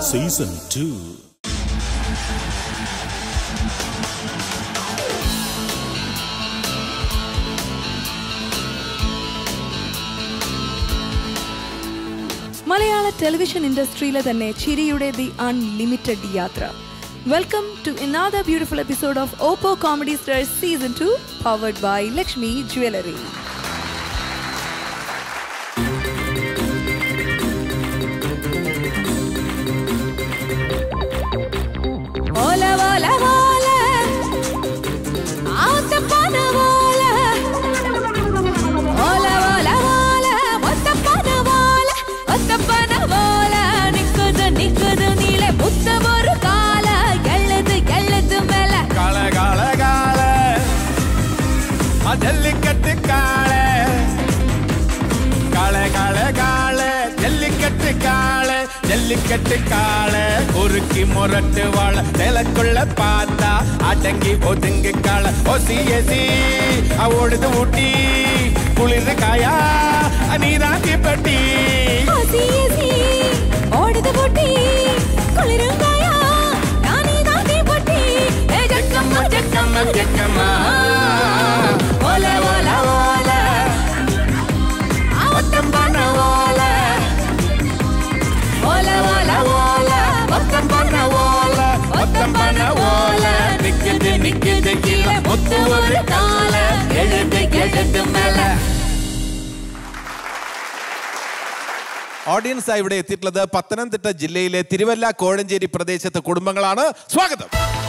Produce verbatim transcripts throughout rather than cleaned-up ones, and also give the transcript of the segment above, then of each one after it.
Season two. മലയാള television ഇൻഡസ്ട്രിയിലെ തന്നെ ചിരിയുടെ ദി അൺലിമിറ്റഡ് യാത്ര. Welcome to another beautiful episode of Oppo Comedy Stars Season two, powered by Lakshmi Jewellery. Ola ola ola, out the pana ola. Ola ola ola, what the pana ola, what the pana ola. Nikkudu nikkudu neele mutta oru kaala, ellathu ellathu mela. Kaala kaala kaala, ajallikattu kaala. Kaala kaala kaala, jallikattu kaala. Jallikattu காளை குறுக்கி முரட்டு வாழ நிலக்குள்ள பார்த்தா அடங்கி ஒதுங்கு காளை ஒசியசி ஓடுது ஊட்டி குளிர் காயா நீராக்கி பட்டி ஒசியசி ஓடுது ஊட்டி குளிர் காயா நீராக்கி பட்டி ஜக்கம்மா ஜக்கம்மா ஜக்கம்மா ஓல ஓல ஓல ஆவட்டம் பண்ண ஓல ஓல ஓல ஓல ஒத்தம் பண்ண ஓல ஒத்தம் பண்ண ஓல நிக்குது நிக்குது கீழ முத்து ஒரு கால எழுது எழுது மேல. ഓഡിയൻസ് ആയി ഇവിടെ എത്തിയിട്ടുള്ളത് പത്തനംതിട്ട ജില്ലയിലെ തിരുവല്ല കോഴഞ്ചേരി പ്രദേശത്തെ കുടുംബങ്ങളാണ്. സ്വാഗതം.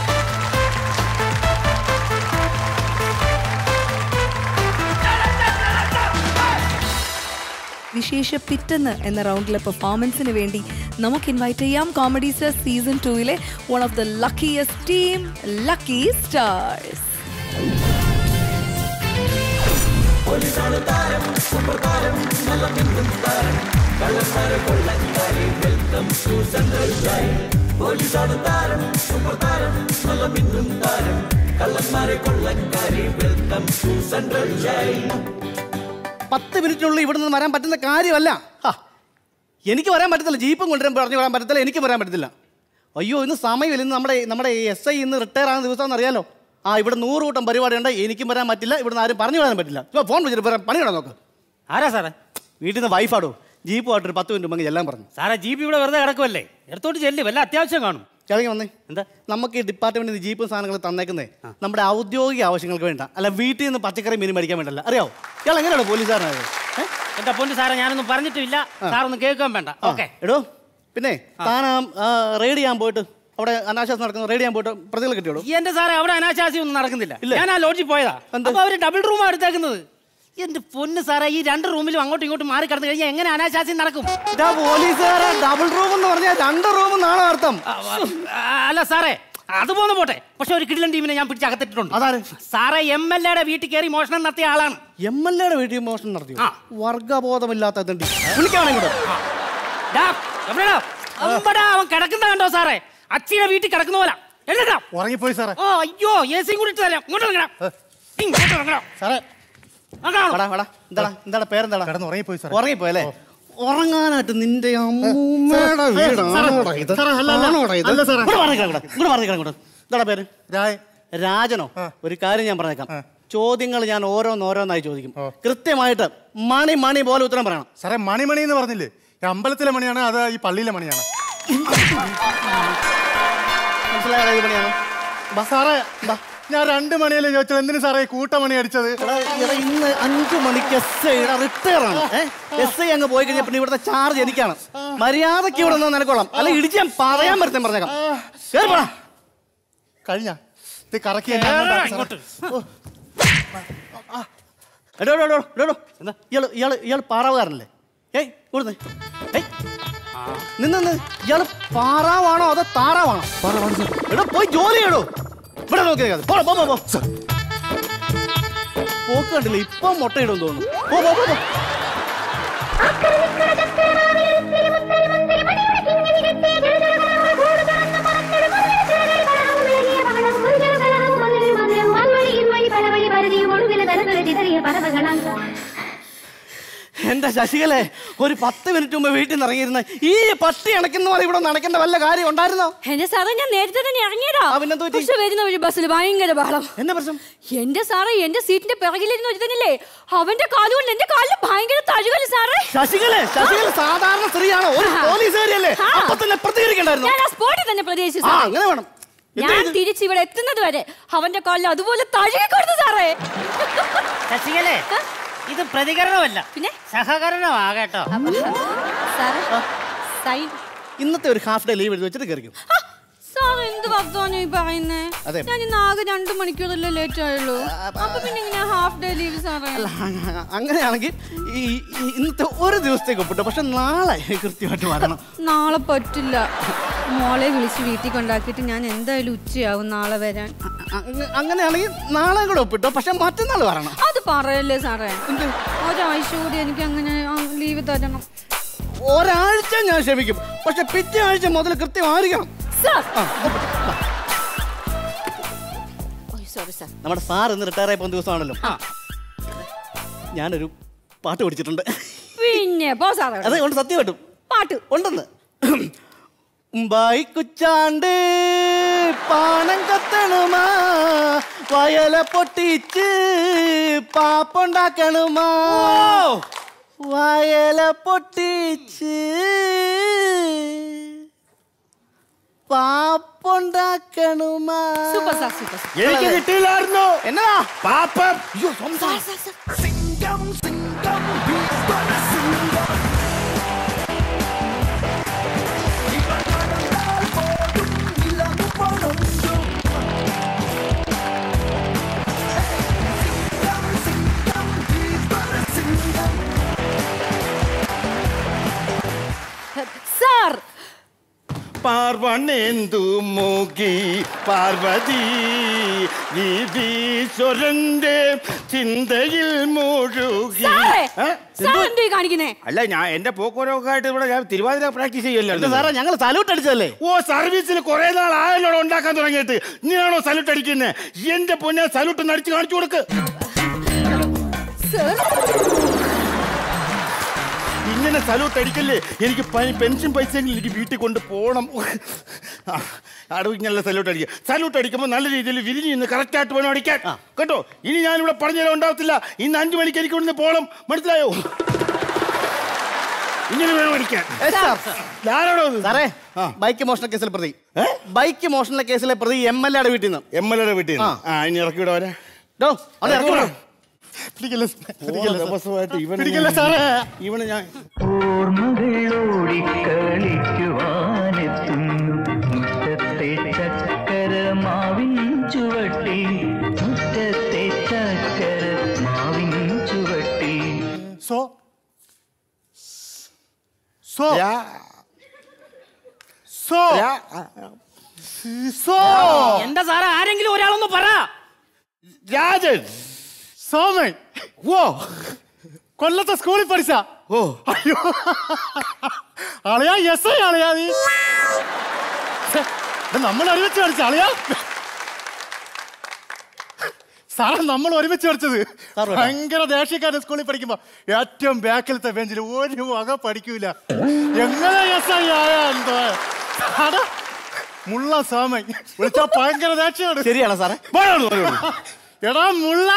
വിശേഷ പിറ്റെന്ന് എന്ന റൗണ്ടിലെ പെർഫോമൻസിന് വേണ്ടി നമുക്ക് ഇൻവൈറ്റ് ചെയ്യാം കോമഡി സ്റ്റാർസ് സീസൺ ടൂയിലെ one of the luckiest team, lucky stars. പത്ത് മിനിറ്റിനുള്ളിൽ ഇവിടെ നിന്ന് വരാൻ പറ്റുന്ന കാര്യമല്ല. എനിക്ക് വരാൻ പറ്റത്തില്ല, ജീപ്പും കൊണ്ടുവരാൻ പറഞ്ഞു വരാൻ പറ്റത്തില്ല, എനിക്ക് വരാൻ പറ്റത്തില്ല. അയ്യോ, ഇന്ന് സമയമില്ല. ഇന്ന് നമ്മുടെ നമ്മുടെ എസ് ഐ ഇന്ന് റിട്ടയർ ആകുന്ന ദിവസമാണെന്ന് അറിയാലോ. ആ ഇവിടെ നൂറ് കൂട്ടം പരിപാടി ഉണ്ട്, എനിക്കും വരാൻ പറ്റില്ല, ഇവിടുന്ന് ആരും പറഞ്ഞു വരാൻ പറ്റില്ല. ഇപ്പോൾ ഫോൺ വിളിച്ചിട്ട് വരാൻ പണി കിടാൻ നോക്ക്. ആരാ സാറേ? വീട്ടിൽ നിന്ന് വൈഫാടോ, ജീപ്പുമായിട്ടൊരു പത്ത് മിനിറ്റ് മുമ്പ് എല്ലാം പറഞ്ഞു. സാറേ ജീപ്പ് ഇവിടെ വെറുതെ കിടക്കുമല്ലേ, എടുത്തോട്ട് ചെല്ലു, വല്ല അത്യാവശ്യം കാണും. കിളങ്ങി വന്നേ. എന്താ നമുക്ക് ഈ ഡിപ്പാർട്ട്മെന്റിൽ നിന്ന് ജീപ്പും സാധനങ്ങൾ തന്നേക്കുന്നേ നമ്മുടെ ഔദ്യോഗിക ആവശ്യങ്ങൾക്ക് വേണ്ട, അല്ല വീട്ടിൽ നിന്ന് പച്ചക്കറി മീൻ മേടിക്കാൻ വേണ്ടല്ല. അറിയാവോ ഇയാൾ എങ്ങനെയാണ് പോലീസുകാരനായത്? എന്റെ പൊന്നു സാറേ, ഞാനൊന്നും പറഞ്ഞിട്ടില്ല, സാറൊന്നും കേൾക്കാൻ വേണ്ട. ഓക്കെ എടോ, പിന്നെ താൻ റെയ്ഡ് ചെയ്യാൻ പോയിട്ട് അവിടെ അനാശാസം നടക്കുന്നത് റെയ്ഡ് ചെയ്യാൻ പോയിട്ട് പ്രതികൾ കിട്ടിയോളൂ. എന്റെ സാറേ, അവിടെ അനാശാസ്യം ഒന്നും നടക്കുന്നില്ല. ഞാൻ ആ ലോഡ്ജിൽ പോയതാ, അപ്പൊ അവര് ഡബിൾ റൂമാണ് എടുത്തേക്കുന്നത്. എന്റെ പൊന്ന് സാറേ, ഈ രണ്ട് റൂമിലും അങ്ങോട്ടും ഇങ്ങോട്ടും മാറി കിടന്നു കഴിഞ്ഞാൽ എങ്ങനെ അനാശാസ്യം നടക്കും? പോലീസുകാരെ ഡബിൾ റൂം എന്ന് പറഞ്ഞാൽ രണ്ട് റൂം എന്നാണ് അർത്ഥം. അല്ല സാറേ, അതുപോലെ പോട്ടെ, പക്ഷെ ഒരു കിടിലൻ ടീമിനെ ഞാൻ പിടിച്ച് അകത്തിട്ടുണ്ട്. അതാണ് സാറേ, എം എൽ എയുടെ വീട്ടിൽ കയറി മോഷണം നടത്തിയ ആളാണ്. എം എൽ എയുടെ വീട്ടിൽ മോഷണം നടത്തി? വർഗബോധമില്ലാത്ത വിളിക്കാണെങ്കിൽ അവൻ കിടക്കുന്ന കണ്ടോ സാറേ? അച്ഛയുടെ വീട്ടിൽ കിടക്കുന്ന പോലെ ഉറങ്ങിപ്പോയി സാറേ. ഓ അയ്യോ, എ സിയും കൂടി ഇട്ട് തരാം. ഇങ്ങോട്ട് ഇറങ്ങണം, ഇങ്ങോട്ട് ഇറങ്ങണം സാറേ. എന്താടാ പേരെന്താടാ? ഉറങ്ങിപ്പോയി സാർ. ഉറങ്ങിപ്പോയി അല്ലേ? ഉറങ്ങാനായിട്ട് നിന്റെ അമ്മൂമ്മയുടെ വീടാണോടാ ഇത്? എന്താടാ പേര്? രാജനോ? ഒരു കാര്യം ഞാൻ പറഞ്ഞേക്കാം, ചോദ്യങ്ങൾ ഞാൻ ഓരോന്നോരോന്നായി ചോദിക്കും. കൃത്യമായിട്ട് മണി മണി പോലെ ഉത്തരം പറയണം. സാറേ, മണിമണി എന്ന് പറഞ്ഞില്ലേ, അമ്പലത്തിലെ മണിയാണ് അത് ഈ പള്ളിയിലെ മണിയാണ്? മനസ്സിലായ മണിയാണ് സാറേ. ഞാൻ രണ്ട് മണിയല്ലേ ചോദിച്ചത്, എന്തിനു സാറേ കൂട്ടമണി അടിച്ചത്? ഇന്ന് അഞ്ചു മണിക്ക് എസ് ഐ റിട്ടയർ ആണ്. എസ് ഐ അങ്ങ് പോയി കഴിഞ്ഞാൽ പിന്നെ ഇവിടുത്തെ ചാർജ് എനിക്കാണ്. മര്യാദക്ക് ഇവിടെ നിന്ന് നിനക്കോളാം, അല്ല ഇടിച്ച് ഞാൻ പറയാൻ പറ്റുന്ന പറഞ്ഞേക്കാം. കഴിഞ്ഞ ഇത് കറക്കി ഇയാള് ഇയാള് ഇയാൾ പാറാവുകാരനല്ലേ? ഏയ് ഇവിടുന്ന് ഏയ് നിന്ന് ഇയാള് പാറാവാണോ അതോ താറാവാണോ? എടോ പോയി ജോലി ചെയ്യടോ. ഇവിടെ നോക്കിയാൽ പോക്ക് കണ്ടില്ല, ഇപ്പൊ മുട്ടയിടും തോന്നുന്നു. പോ പോ പോ. എന്റെ ശശികലെ ഒരു പത്ത് മിനിറ്റ് മുമ്പ് വീട്ടിൽ നിന്ന് ഇറങ്ങിയിരുന്ന ഈ പട്ടി അണയ്ക്കുന്ന പോലെ ഇവിടെ നടക്കേണ്ട വല്ല കാര്യം ഉണ്ടായിരുന്നോ? എന്റെ സാറേ ഞാൻ നേരത്തെ തന്നെ ഇറങ്ങിയതാ. പക്ഷെ വരുന്ന ഒരു ബസ്സിൽ ഭയങ്കര ബഹളം. എന്താ പ്രശ്നം? എന്റെ സാറേ എന്റെ സീറ്റിന്റെ പിറകിലിരുന്ന് ഒരുത്തനില്ലേ, അവന്റെ കാലുകൊണ്ട് എന്റെ കാലിൽ ഭയങ്കര തഴുകല് സാറേ. ശശികലെ ശശികല സാധാരണ സ്ത്രീയാണോ? ഒരു പോലീസുകാരിയല്ലേ? അപ്പൊ തന്നെ പ്രതികരിക്കണ്ടായിരുന്നു. ഞാൻ ആ സ്പോട്ടിൽ തന്നെ പ്രതികരിച്ചു. അങ്ങനെ വേണം. ഞാൻ തിരിച്ച് ഇവിടെ എത്തുന്നത് വരെ അവന്റെ കാലിൽ അതുപോലെ തഴുകി കൊടുത്തു സാറേ. ശശികലേ, ഇത് പ്രതികരണമല്ല, പിന്നെ സഹകരണമാകട്ടോ. സാറേ സൈൻ ഇന്നത്തെ ഒരു ഹാഫ് ഡേ ലീവ് എഴുതി വെച്ചിട്ട് കയറിക്കും. സാർ എന്ത് വർത്തമാനം ഈ പറയുന്നേ? ഞാൻ ഇന്ന് ആകെ രണ്ടു മണിക്കൂറല്ലേ ലേറ്റ് ആയുള്ളൂ. അപ്പൊ പിന്നെ ഇങ്ങനെ ഹാഫ് ഡേ ലീവ് സാറേ? അങ്ങനെയാണെങ്കിൽ ഈ ഇന്നത്തെ ഒരു ദിവസത്തേക്ക് ഒപ്പിട്ടോ, പക്ഷെ നാളെ കൃത്യമായിട്ട് വരണം. നാളെ പറ്റില്ല. മോളെ വിളിച്ച് വീട്ടിൽ കൊണ്ടാക്കിയിട്ട് ഞാൻ എന്തായാലും ഉച്ചയാവും നാളെ വരാൻ. അങ്ങനെയാണെങ്കിൽ നാളെ കൂടെ ഒപ്പിട്ടോ, പക്ഷെ മറ്റന്നാൾ വരണം. അത് പറയല്ലേ സാറേ, ഒരാഴ്ച കൂടി എനിക്ക് അങ്ങനെ ലീവ് തരണം. ഒരാഴ്ച ഞാൻ ക്ഷമിക്കും, പക്ഷെ പിറ്റേ ആഴ്ച മുതൽ കൃത്യമായിരിക്കണം. നമ്മുടെ സാർ ഇന്ന് റിട്ടയർ ആയി പോകുന്ന ദിവസമാണല്ലോ. ഞാനൊരു പാട്ട് പഠിച്ചിട്ടുണ്ട്. പിന്നെ അതെ കൊണ്ട് സത്യം കേട്ടും പാട്ട് ഉണ്ടെന്ന്. ബായിക്കുച്ചാണ്ട് പാണം കത്തണുമാ, വയല പൊട്ടിച്ച് പാപ്പുണ്ടാക്കണുമാ, വയല പൊട്ടിച്ച് പാപ്പുണ്ടാക്കണുമാ. Super sir, super. എനിക്ക് കിട്ടിയില്ലായിരുന്നു. എന്നാ പാപ്പം? സാർ പാർവണേന്ദു മുഖി പാർവതി വിധീശ്വരന്റെ ചിന്തയിൽ മുഴുകി. കാണിക്കുന്നേ അല്ല, ഞാൻ എന്റെ പോക്കോരൊക്കെ ആയിട്ട് ഇവിടെ ഞാൻ തിരുവാതിര പ്രാക്ടീസ് ചെയ്യല്ലോ സാറേ. ഞങ്ങൾ സല്യൂട്ട് അടിച്ചതല്ലേ? ഓ, സർവീസിൽ കുറെ നാൾ ആയല്ലോ ഉണ്ടാക്കാൻ തുടങ്ങിയിട്ട്. നീയാണോ സല്യൂട്ട് അടിക്കുന്നത്? എന്റെ പൊന്നെ, സല്യൂട്ട് ഒന്ന് അടിച്ച് കാണിച്ചു കൊടുക്ക്. ഇങ്ങനെ സല്യൂട്ട് അടിക്കല്ലേ? എനിക്ക് പെൻഷൻ പൈസ എനിക്ക് വീട്ടിൽ കൊണ്ട് പോകണം. അടവ് ഇങ്ങനെയുള്ള സല്യൂട്ട് അടിക്കുക. സല്യൂട്ട് അടിക്കുമ്പോൾ നല്ല രീതിയിൽ വിരിഞ്ഞ് ഇന്ന് കറക്റ്റായിട്ട് വേണം അടിക്കാൻ കേട്ടോ. ഇനി ഞാനിവിടെ പറഞ്ഞാലും ഉണ്ടാവത്തില്ല. ഇന്ന് അഞ്ചു മണിക്ക് എനിക്ക് ഇവിടുന്ന് പോകണം, മനസ്സിലായോ? ഇങ്ങനെ വേണം അടിക്കാൻ. ആരാണോ സാറേ? ബൈക്ക് മോഷണ കേസിലെ പ്രതി, ബൈക്ക് മോഷണ കേസിലെ പ്രതി എം എൽ എയുടെ വീട്ടിൽ നിന്ന്. എം എൽ എയുടെ വീട്ടിൽ നിന്ന്. ആ, ഇനി ഇറക്കി വിടാവരെ. ഇവന് ഞാൻ മുറ്റത്തെ ചക്കര മാവിൻ ചുവട്ടി, മുറ്റത്തെ ചക്കര മാവിൻ ചുവട്ടി. സോ സോ സോ സോ എന്താ സാറേ, ആരെങ്കിലും ഒരാളൊന്ന് പറ. രാജൻ സോമൻ. ഓ, കൊല്ലത്തെ സ്കൂളിൽ പഠിച്ച. ഓ, അയ്യോ, അളയാ എസ് ഐ അളയാ നീ. നമ്മൾ ഒരുമിച്ച് പഠിച്ച അളയാ. സാറേ, നമ്മൾ ഒരുമിച്ച് പഠിച്ചത്. ഭയങ്കര ദേഷ്യക്കാരൻ സ്കൂളിൽ പഠിക്കുമ്പോ ഏറ്റവും ബാക്കിലത്തെ ബെഞ്ചിൽ ഒരു വക പഠിക്കൂല. എങ്ങനെ എസ് ഐ ആയാ എന്തോ. മുള്ള സോമൻ വിളിച്ചാ ഭയങ്കര ദേഷ്യമാണ്. ശരിയാണോ സാറേ? എടാ മുള്ള,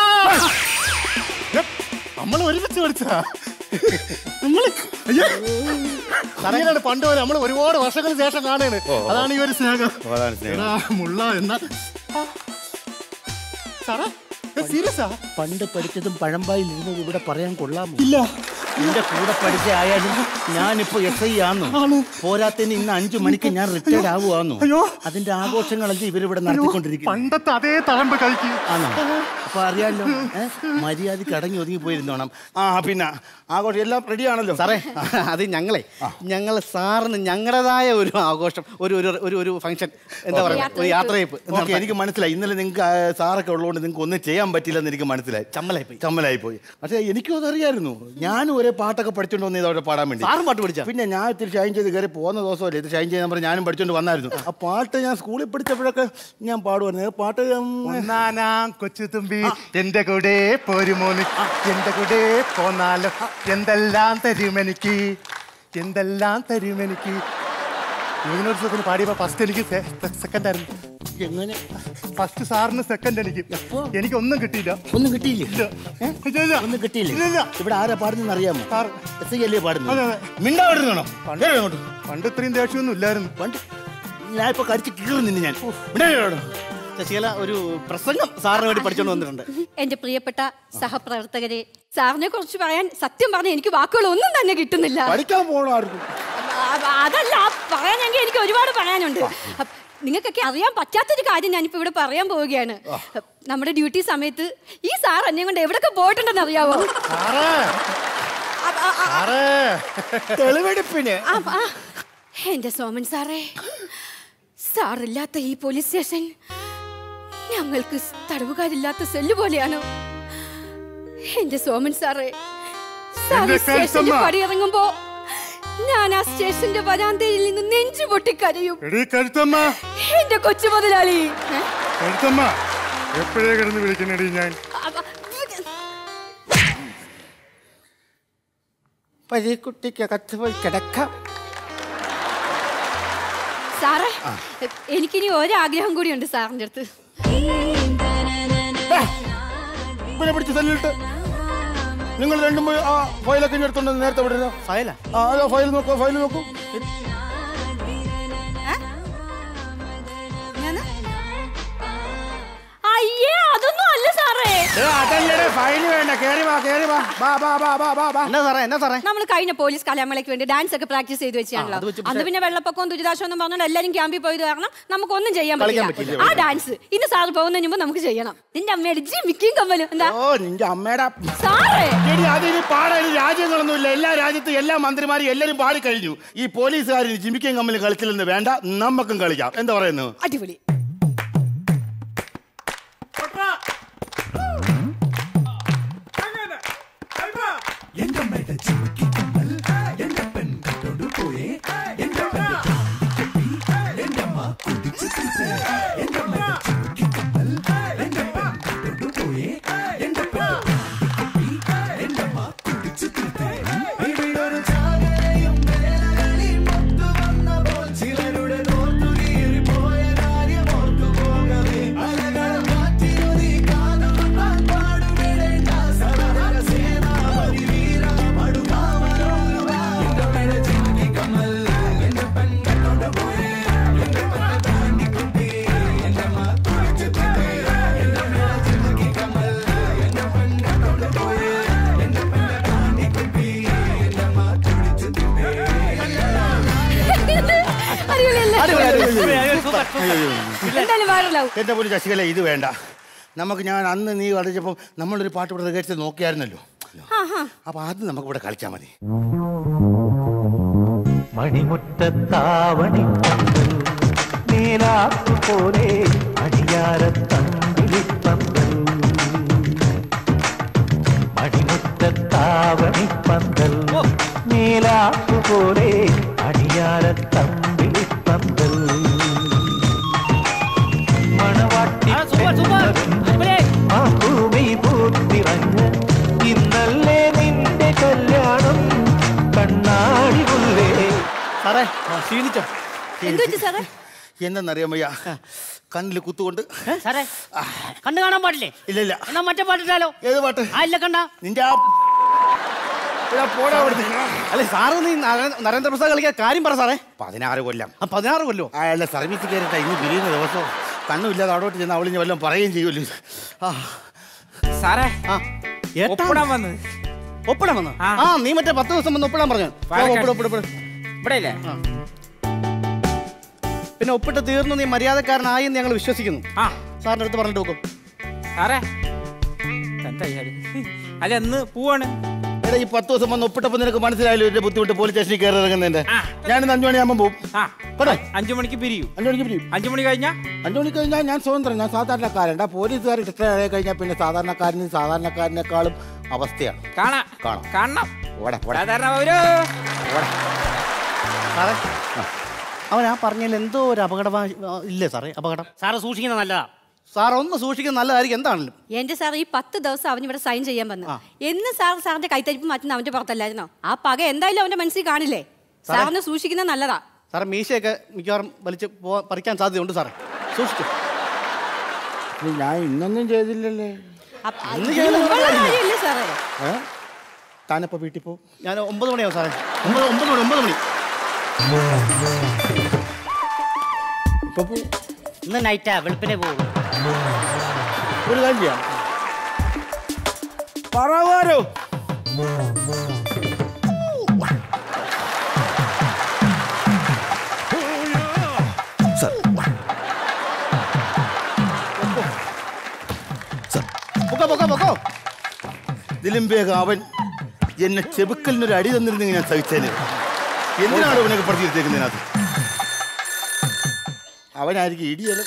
നമ്മൾ ഒരുമിച്ച് പഠിച്ചാ. നമ്മള് പണ്ട് പോലെ നമ്മൾ ഒരുപാട് വർഷങ്ങൾക്ക് ശേഷം കാണുകയാണ്. അതാണ് ഈ ഒരു സ്നേഹം. എടാ മുള്ള എന്നാ സാറേ സീരിയസാ? പണ്ട് പഠിച്ചതും പഴമ്പായിൽ ഇരുന്നത് ഇവിടെ പറയാൻ കൊള്ളാമോ? ഇല്ല. എന്റെ കൂടെ പഠിച്ച ആയാലും ഞാനിപ്പോ എസ് ഐ ആന്നു. പോരാത്തതിന് ഇന്ന് അഞ്ചു മണിക്ക് ഞാൻ റിട്ടയർഡ് ആവുകയാന്നു. അതിന്റെ ആഘോഷങ്ങളല്ലേ ഇവരിവിടെ നടത്തിക്കൊണ്ടിരിക്കും. പണ്ടത്തെ അതേ തഴമ്പ് കഴിക്കും. ആണോ? അപ്പൊ അറിയാലോ, മര്യാദക്ക് അടങ്ങി ഒതുങ്ങി പോയിരുന്നോണം. ആ, പിന്നെ ആഘോഷം എല്ലാം റെഡി ആണല്ലോ സാറേ. അത് ഞങ്ങളെ ഞങ്ങൾ സാറിന് ഞങ്ങളുടേതായ ഒരു ആഘോഷം, ഒരു ഒരു ഒരു ഫംഗ്ഷൻ, എന്താ പറയുക, ഒരു യാത്രയപ്പ്. എനിക്ക് മനസ്സിലായി. ഇന്നലെ നിങ്ങൾക്ക് സാറൊക്കെ ഉള്ളതുകൊണ്ട് നിങ്ങൾക്ക് ഒന്നും ചെയ്യാൻ പറ്റില്ലെന്ന് എനിക്ക് മനസ്സിലായി. ചമ്മലായി പോയി ചമ്മലായി പോയി പക്ഷേ എനിക്കും അതറിയായിരുന്നു. ഞാനും ഒരു ചെറിയ പാട്ടൊക്കെ പഠിച്ചോണ്ട് വന്ന് ഇതവിടെ പാടാൻ വേണ്ടി. സാറും പാട്ട് പഠിച്ച? പിന്നെ ഞാൻ ഇത്തിരി ഷൈൻ ചെയ്ത് കയറി പോകുന്ന ദിവസമല്ലേ ഇത് ഷൈൻ ചെയ്യാൻ പറഞ്ഞ് ഞാനും പഠിച്ചോണ്ട് വന്നായിരുന്നു. ആ പാട്ട് ഞാൻ സ്കൂളിൽ പഠിച്ചപ്പോഴൊക്കെ ഞാൻ പാടുമായിരുന്നു. പാട്ട് ഒന്നാനാം കൊച്ചു തുമ്പി എന്റെ കൂടെ പോരുമോന്, എന്റെ കൂടെ പോന്നാലോ, എന്തെല്ലാം തരുമെനിക്ക്, എന്തെല്ലാം തരുമെനിക്ക്. യൂണിവേഴ്സിറ്റി പാടിയപ്പോ ഫസ്റ്റ് എനിക്ക് സെക്കൻഡ് ആയിരുന്നു. എങ്ങനെ? ഫസ്റ്റ് സാറിന് സെക്കൻഡ് എനിക്ക്. എനിക്ക് ഒന്നും കിട്ടിയില്ല. ഒന്നും കിട്ടിയില്ല? ഒന്നും കിട്ടിയില്ല. ഇവിടെ ആരാ പാടുന്ന അറിയാമോ? എസ് ഐ അല്ലേ പാടുന്നത്? മിണ്ടാവിടുന്നോ? പണ്ട് ഇത്രയും ദേഷ്യമൊന്നും ഇല്ലായിരുന്നു. പണ്ട് ഞാൻ ഇപ്പൊ കടിച്ച് കീറുന്നില്ല. ഞാൻ ശശികല ഒരു പ്രസംഗം സാറിന് വേണ്ടി പഠിച്ചോണ്ട് വന്നിട്ടുണ്ട്. എന്റെ പ്രിയപ്പെട്ട സഹപ്രവർത്തകരെ, സാറിനെ കുറിച്ച് പറയാൻ സത്യം പറഞ്ഞ എനിക്ക് വാക്കുകൾ ഒന്നും തന്നെ കിട്ടുന്നില്ല. പഠിക്കാൻ പോകണമായിരുന്നു. അതല്ല, പറയാനെങ്കിൽ എനിക്ക് ഒരുപാട് പറയാനുണ്ട്. നിങ്ങൾക്കൊക്കെ അറിയാൻ പറ്റാത്തൊരു കാര്യം ഞാനിപ്പോ ഇവിടെ പറയാൻ പോവുകയാണ്. നമ്മുടെ ഡ്യൂട്ടി സമയത്ത് ഈ സാർ എന്നെ കൊണ്ട് എവിടെയൊക്കെ പോയിട്ടുണ്ടെന്ന് അറിയാവോ? തെളിവെടുപ്പിന് എന്റെ സോമൻ സാറേ, സാറില്ലാത്ത ഈ പോലീസ് സ്റ്റേഷൻ ഞങ്ങൾക്ക് തടവുകാരില്ലാത്ത സെല്ല് പോലെയാണോ? എന്റെ സോമൻ സാറേ, സാർ സ്റ്റേഷനിൽ പടിയിറങ്ങുമ്പോ ഞാൻ ആ സ്റ്റേഷന്റെ വരാന്തയിൽ നിന്ന് നെഞ്ചു പൊട്ടിക്കരയും. എന്റെ കൊച്ചു മുതലാളി എപ്പോഴേ കിടന്ന് വിളിക്കണടി ഞാൻ. പരീക്കുട്ടിക്കകത്ത് പോയി കിടക്കാം. സാറേ, എനിക്കിനി ഒരാഗ്രഹം കൂടിയുണ്ട് സാറിന്റെ അടുത്ത്. പിടിച്ച് തല്ലിട്ട് നിങ്ങൾ രണ്ടും പോയി ആ ഫയലൊക്കെ എടുത്തോണ്ട് നേരത്തെ വിടുക. ഫയലാ? ആ ഫയൽ നോക്കൂ, ഫയൽ നോക്കൂ. അയ്യേ, അതൊന്നും അല്ല സാറേ. ഫയൽ വേണ്ട, കേറി വാ, കേറി വാ. എന്നാ സാറേ, എന്നാ സാറേ? നമ്മൾ കഴിഞ്ഞ പോലീസ് കലാമേളയ്ക്ക് വേണ്ടി ഡാൻസ് ഒക്കെ പ്രാക്ടീസ് ചെയ്ത് വെച്ചാണല്ലോ. അന്ന് പിന്നെ വെള്ളപ്പൊക്കവും ദുരിതാശ്വാസം എന്ന് പറഞ്ഞാൽ എല്ലാരും ക്യാമ്പിൽ പോയത് കാരണം നമുക്കൊന്നും ചെയ്യാൻ പറ്റില്ല. ആ ഡാൻസ് ഇന്ന് സാർ പോകുന്നതിന് മുമ്പ് നമുക്ക് ചെയ്യണം. നിന്റെ അമ്മയുടെ ജിമിക്കും കമ്മലും എന്താ? ഓ, നിന്റെ അമ്മയുടെ സാറേ, അതിന് പാടാൻ രാജ്യങ്ങളൊന്നുമില്ല. എല്ലാ രാജ്യത്തും എല്ലാ മന്ത്രിമാരും എല്ലാരും പാടി കഴിഞ്ഞു. ഈ പോലീസുകാരിന് ജിമിക്കും കമ്മലും കളിച്ചില്ലെന്ന് വേണ്ട, നമുക്കും കളിക്കാം. എന്താ പറയുന്നു? അടിപൊളി. എന്റെ പോലും ശശികല, ഇത് വേണ്ട നമുക്ക്. ഞാൻ അന്ന് നീ കളിച്ചപ്പോൾ നമ്മളൊരു പാട്ട് ഇവിടെ റിഹേഴ്സൽ നോക്കിയായിരുന്നല്ലോ. അപ്പൊ അത് നമുക്ക് ഇവിടെ കളിച്ചാൽ മതി. മണിമുറ്റത്താവണി നീലാപ്പു പോലെ അടിയാരത്തമ്പിളിപ്പന്തൽ, മണിമുറ്റത്താവണി പന്തൽ നീലാപ്പു പോലെ അടിയാരത്തമ്പിളിപ്പന്തൽ, മണവാട്ടി ആ ഭൂമി പൂത്തിറങ്ങ് ഇന്നല്ലേ നിന്റെ കല്യാണം കണ്ണാടി ഉള്ളേ. സാറേ, ക്ഷീണിച്ചോ? എന്തെന്നറിയാമയ്യ, കണ്ണില് കുത്തുകൊണ്ട്. സാറേ, കണ്ണ് കാണാൻ പാടില്ലേ? ഇല്ല ഇല്ല. എന്നാ മറ്റേ പാട്ടിട്ടാലോ? ഏത് പാട്ട്? ആ ഇല്ല കണ്ട നിന്റെ പോടാ. അല്ലെ സാറ്, നീ നരേന്ദ്രപ്രസാദ് കളിക്കാൻ കാര്യം പറ സാറേ. പതിനാറ് കൊല്ലം. ആ പതിനാറ് കൊല്ലോ? അയാളുടെ സർവീസ് കയറിയിട്ടാ ഇന്ന് പിരിയുന്ന ദിവസം. കണ്ണുമില്ലാതെ അവിടോട്ട് ചെന്ന് അവളിഞ്ഞ് വല്ലതും പറയുകയും ചെയ്യുമല്ലോ. സാറേ, ഒപ്പിടാൻ വന്ന് ഒപ്പിടാൻ വന്നു. ആ, നീ മറ്റേ പത്ത് ദിവസം വന്ന് ഒപ്പിടാൻ പറഞ്ഞു. ഇവിടെ പിന്നെ ഒപ്പിട്ട് തീർന്നു, നീ മര്യാദക്കാരനായി എന്ന് ഞങ്ങൾ വിശ്വസിക്കുന്നു. സാറിന്റെ അടുത്ത് പറഞ്ഞിട്ട് നോക്കും. സാറേ, അല്ല എന്ന് പോവാണ്. എടാ, ഈ പത്ത് ദിവസം വന്ന് ഒപ്പിട്ടപ്പോ നിനക്ക് മനസ്സിലായല്ലോ എന്റെ ബുദ്ധിമുട്ട്. പോലീസ് സ്റ്റേഷനിൽ കയറി ഇറങ്ങുന്നതിന്റെ. ഞാനിന്ന് അഞ്ചു മണിയാകുമ്പോൾ പോകും. അഞ്ചു മണിക്ക് പിരിയും. അഞ്ചു മണിക്ക് പിരിയും. അഞ്ചു മണി കഴിഞ്ഞാ അഞ്ചു മണി കഴിഞ്ഞാൽ ഞാൻ സ്വതന്ത്രം. ഞാൻ സാധാരണക്കാരൻ. പോലീസുകാർ റിട്ടയർ ആയി കഴിഞ്ഞാൽ പിന്നെ സാധാരണക്കാരന് സാധാരണക്കാരനേക്കാളും അവസ്ഥയാണ്. കാണാം കാണാം കാണണം. സാറേ അവൻ ആ പറഞ്ഞതിൽ എന്തോ ഒരു അപകടമാ ഇല്ലേ സാറേ? അപകടം സാറ് സൂക്ഷിക്കുന്നത് നല്ലതാ. സാർ ഒന്ന് സൂക്ഷിക്കുന്നത് നല്ലതായിരിക്കും. എന്താണല്ലോ എന്റെ സാർ ഈ പത്ത് ദിവസം അവൻ ഇവിടെ സൈൻ ചെയ്യാൻ വന്നു. എന്ന് സാർ സാറിന്റെ കൈത്തരിപ്പ് മാറ്റുന്ന അവന്റെ പുറത്തല്ലായിരുന്നോ? ആ പക എന്തായാലും അവന്റെ മനസ്സിൽ കാണില്ലേ? സാറിന് സൂക്ഷിക്കുന്നത് നല്ലതാ. സാറേ മീശയൊക്കെ മിക്കവാറും വലിച്ച് പോവാൻ പറിക്കാൻ സാധ്യതയുണ്ട് സാറേ, സൂക്ഷിച്ചു. ഞാൻ ഇന്നൊന്നും ചെയ്തില്ലല്ലേ. സാറേ താനപ്പോ വീട്ടിൽ പോ. ഞാൻ ഒമ്പത് മണിയാവും സാറേ. ഒമ്പത് ഒമ്പത് മണി ഒമ്പത് മണി ഇപ്പൊ പോ. ഇന്ന് നൈറ്റാ, വെളുപ്പിനെ പോകും. ഒരു കാര്യം ചെയ്യാം. പറവാരോ ഇതിലും വേഗം അവൻ എന്നെ ചെബുക്കലിനൊരു അടി തന്നിരുന്നെങ്കിൽ ഞാൻ സഹിച്ചേനെ. എന്തിനാണ് അവനൊക്കെ പഠിച്ചിരുത്തേക്കുന്നതിനകത്ത്? അവനായിരിക്കും ഇടിയല്ല.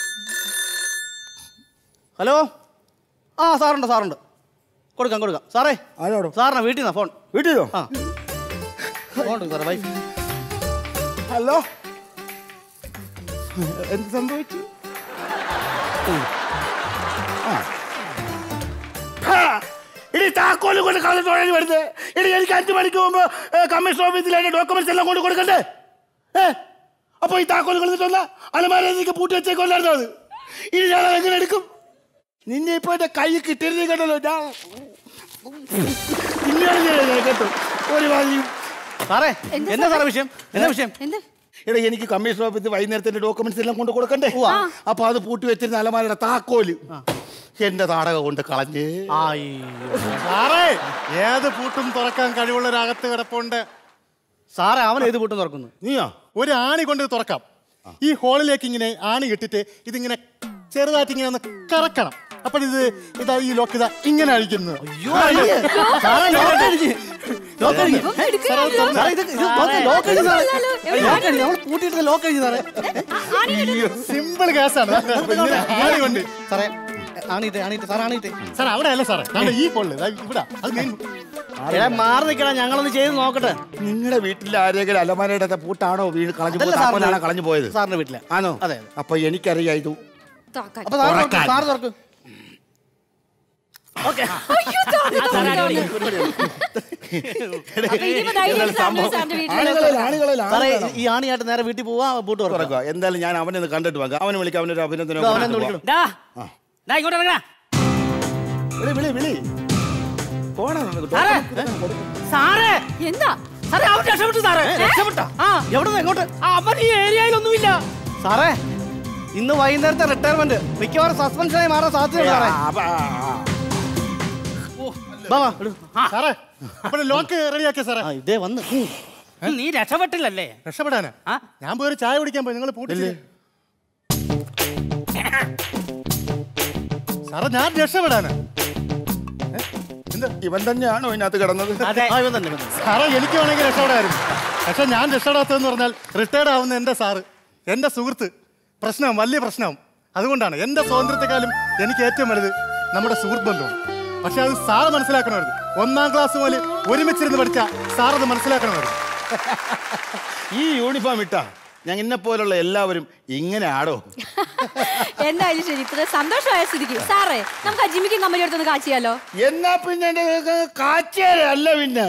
ഹലോ, ആ സാറുണ്ട് സാറുണ്ട് കൊടുക്കാം കൊടുക്കാം സാറേ. ആരോടോ? സാറിനാ വീട്ടിൽ നിന്നാ ഫോൺ. വീട്ടിലോ? ആ ഫോൺ സാറേ വൈഫ്. ഹലോ, എന്ത് സംഭവിച്ചു? ഇനി താക്കോല് കൊണ്ട് കളഞ്ഞു വരുന്നത്. ഇനി എനിക്ക് അഞ്ചു മണിക്ക് മുമ്പ് കമ്മീഷൻ ഓഫീസിൽ എന്റെ ഡോക്യുമെന്റ്സ് എല്ലാം കൊണ്ട് കൊടുക്കണ്ടേ? ഏ അപ്പൊ ഈ താക്കോല് കളഞ്ഞിട്ടല്ല അലമാര എനിക്ക് പൂട്ടി വെച്ചേക്കൊല്ലായിരുന്നു. അത് ഇനി ഞാൻ എങ്ങനെ എടുക്കും? നിന്നെ ഇപ്പൊ എന്റെ കൈ കിട്ടിയിരുന്നേ കേട്ടല്ലോ. ഞാൻ പിന്നെയാണ് കേട്ടോ ഒരു വാങ്ങിയും. സാറേ എന്താ സാറേ വിഷയം? എന്താ വിഷയം? എടാ എനിക്ക് കമ്മീഷൻ ഓഫീസിൽ വൈകുന്നേരത്തിന്റെ ഡോക്യുമെന്റ്സ് എല്ലാം കൊണ്ട് കൊടുക്കണ്ടേ? അപ്പൊ അത് പൂട്ടി വെച്ചിരുന്ന അലമാരയുടെ താക്കോല് എന്റെ താടക കൊണ്ട് കളഞ്ഞ്. സാറേ ഏത് പൂട്ടും തുറക്കാൻ കഴിവുള്ള ഒരകത്ത് കിടപ്പുണ്ട്. സാറേ അവൻ ഏത് പൂട്ടും തുറക്കുന്നു? നീയാ? ഒരു ആണി കൊണ്ട് തുറക്കാം. ഈ ഹോളിലേക്ക് ഇങ്ങനെ ആണി കെട്ടിട്ട് ഇതിങ്ങനെ ചെറുതായിട്ട് ഇങ്ങനെ ഒന്ന് കറക്കണം. അപ്പൊ ഇത് ഇതാ ഈ ലോക്ക് ഇതാ ഇങ്ങനെ അഴിക്കുന്നത്. സിമ്പിൾ കേസാണ്. ആണി കൊണ്ട് സാറേ ആണിട്ട് ആണിട്ട് സാർ ആണിട്ട് സാർ അവിടെ അല്ല സാറേ, ഈ ഹോളിൽ ഇവിടെ അത് മെയിൻ. മാറി നിൽക്കണം, ഞങ്ങളൊന്ന് ചെയ്ത് നോക്കട്ടെ. നിങ്ങളുടെ വീട്ടിൽ ആരെങ്കിലും അലമാരയുടെ പൂട്ടാണോ വീട് കളഞ്ഞു കളഞ്ഞു പോയത്? സാറിന്റെ വീട്ടിലെ ആണോ? അതെ. അപ്പൊ എനിക്കറിയാം ഇത്. അപ്പൊ സാറ് തുറക്കും. ഈ ആണിയായിട്ട് നേരെ വീട്ടിൽ പോവാ, പൂട്ട് തുറക്കുക. എന്തായാലും ഞാൻ അവനെ ഒന്ന് കണ്ടിട്ട് വാങ്ങാം. അവനെ വിളിക്കാം, അവനൊരു അഭിനന്ദനം. വിളി വിളി വിളി സാറേ എന്താ സാറേ അവൻ രക്ഷപ്പെട്ടു. സാറേ രക്ഷപ്പെട്ടോ? ആ എവിടെ എങ്ങോട്ട്? അവൻ ഈ ഏരിയയിലൊന്നുമില്ല സാറേ. ഇന്ന് വൈകുന്നേരത്തെ റിട്ടയർമെന്റ് മിക്കവാറും സസ്പെൻഷനായി മാറാൻ സാധ്യതയുണ്ട് സാറേ. സാറേ ലോക്ക് റെഡിയാക്കിയ സാറേ. ഇതേ വന്ന്. നീ രക്ഷപ്പെട്ടില്ലല്ലേ? രക്ഷപ്പെടാനാ ഞാൻ പോയി ഒരു ചായ കുടിക്കാൻ പോയി. നിങ്ങൾ പൂട്ടില്ലേ സാറേ? ഞാൻ രക്ഷപ്പെടാനാ. ഇവൻ തന്നെയാണോ ഇതിനകത്ത് കിടന്നത്? സാറേ എനിക്ക് വേണമെങ്കിൽ രക്ഷപ്പെടായിരുന്നു. പക്ഷെ ഞാൻ രക്ഷപ്പെടാത്തതെന്ന് പറഞ്ഞാൽ റിട്ടയർഡ് ആവുന്ന എൻ്റെ സാറ്, എൻ്റെ സുഹൃത്ത് പ്രശ്നം, വലിയ പ്രശ്നവും. അതുകൊണ്ടാണ് എൻ്റെ സ്വാതന്ത്ര്യത്തെക്കാളും എനിക്ക് ഏറ്റവും വലുത് നമ്മുടെ സുഹൃത്ത് ബന്ധവും. പക്ഷെ അത് സാറ് മനസ്സിലാക്കണമായിരുന്നു. ഒന്നാം ക്ലാസ് പോലെ ഒരുമിച്ചിരുന്ന് പഠിച്ച സാറത് മനസ്സിലാക്കണമായിരുന്നു. ഈ യൂണിഫോം ഇട്ടാ ഞാൻ ഇന്നെ പോലുള്ള എല്ലാവരും ഇങ്ങനെ ആടോ? എന്തായാലും ശരി, ഇത്ര സന്തോഷമായ സ്ഥിതിക്ക് സാറേ നമുക്ക് ജിമ്മിക്കും കമ്പനി എടുത്തൊന്ന് കാച്ചിയാലോ? എന്നാ പിന്നെ കാച്ചിയല്ല പിന്നെ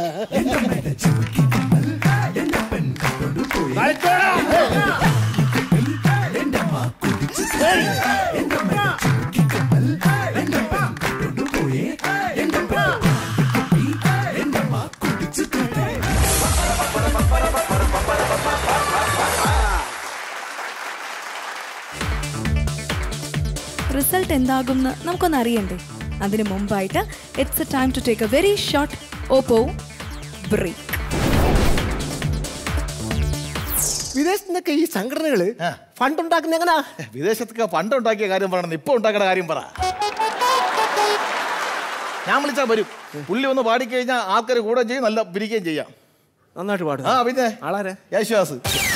റിസൾട്ട് എന്താകുമെന്ന് നമുക്കൊന്ന് അറിയണ്ടേ? അതിനു മുമ്പായിട്ട് it's a time to take a very short Oppo break. വിദേശത്ത് നിന്നൊക്കെ ഈ സംഘടനകള് ഫണ്ട് ഉണ്ടാക്കുന്ന എങ്ങനാ? വിദേശത്തൊക്കെ ഫണ്ട് ഉണ്ടാക്കിയ കാര്യം പറയണം, ഇപ്പൊ ഉണ്ടാക്കുന്ന കാര്യം പറ. ഞാൻ വിളിച്ചാൽ വരും. പുള്ളി ഒന്ന് പാടിക്കഴിഞ്ഞാൽ ആൾക്കാർ കൂടെ ചെയ്യും, നല്ല പിരിക്കുകയും ചെയ്യാം. നന്നായിട്ട് പാടും. ആ പിന്നെ ആളാരെ? യേശുദാസ്.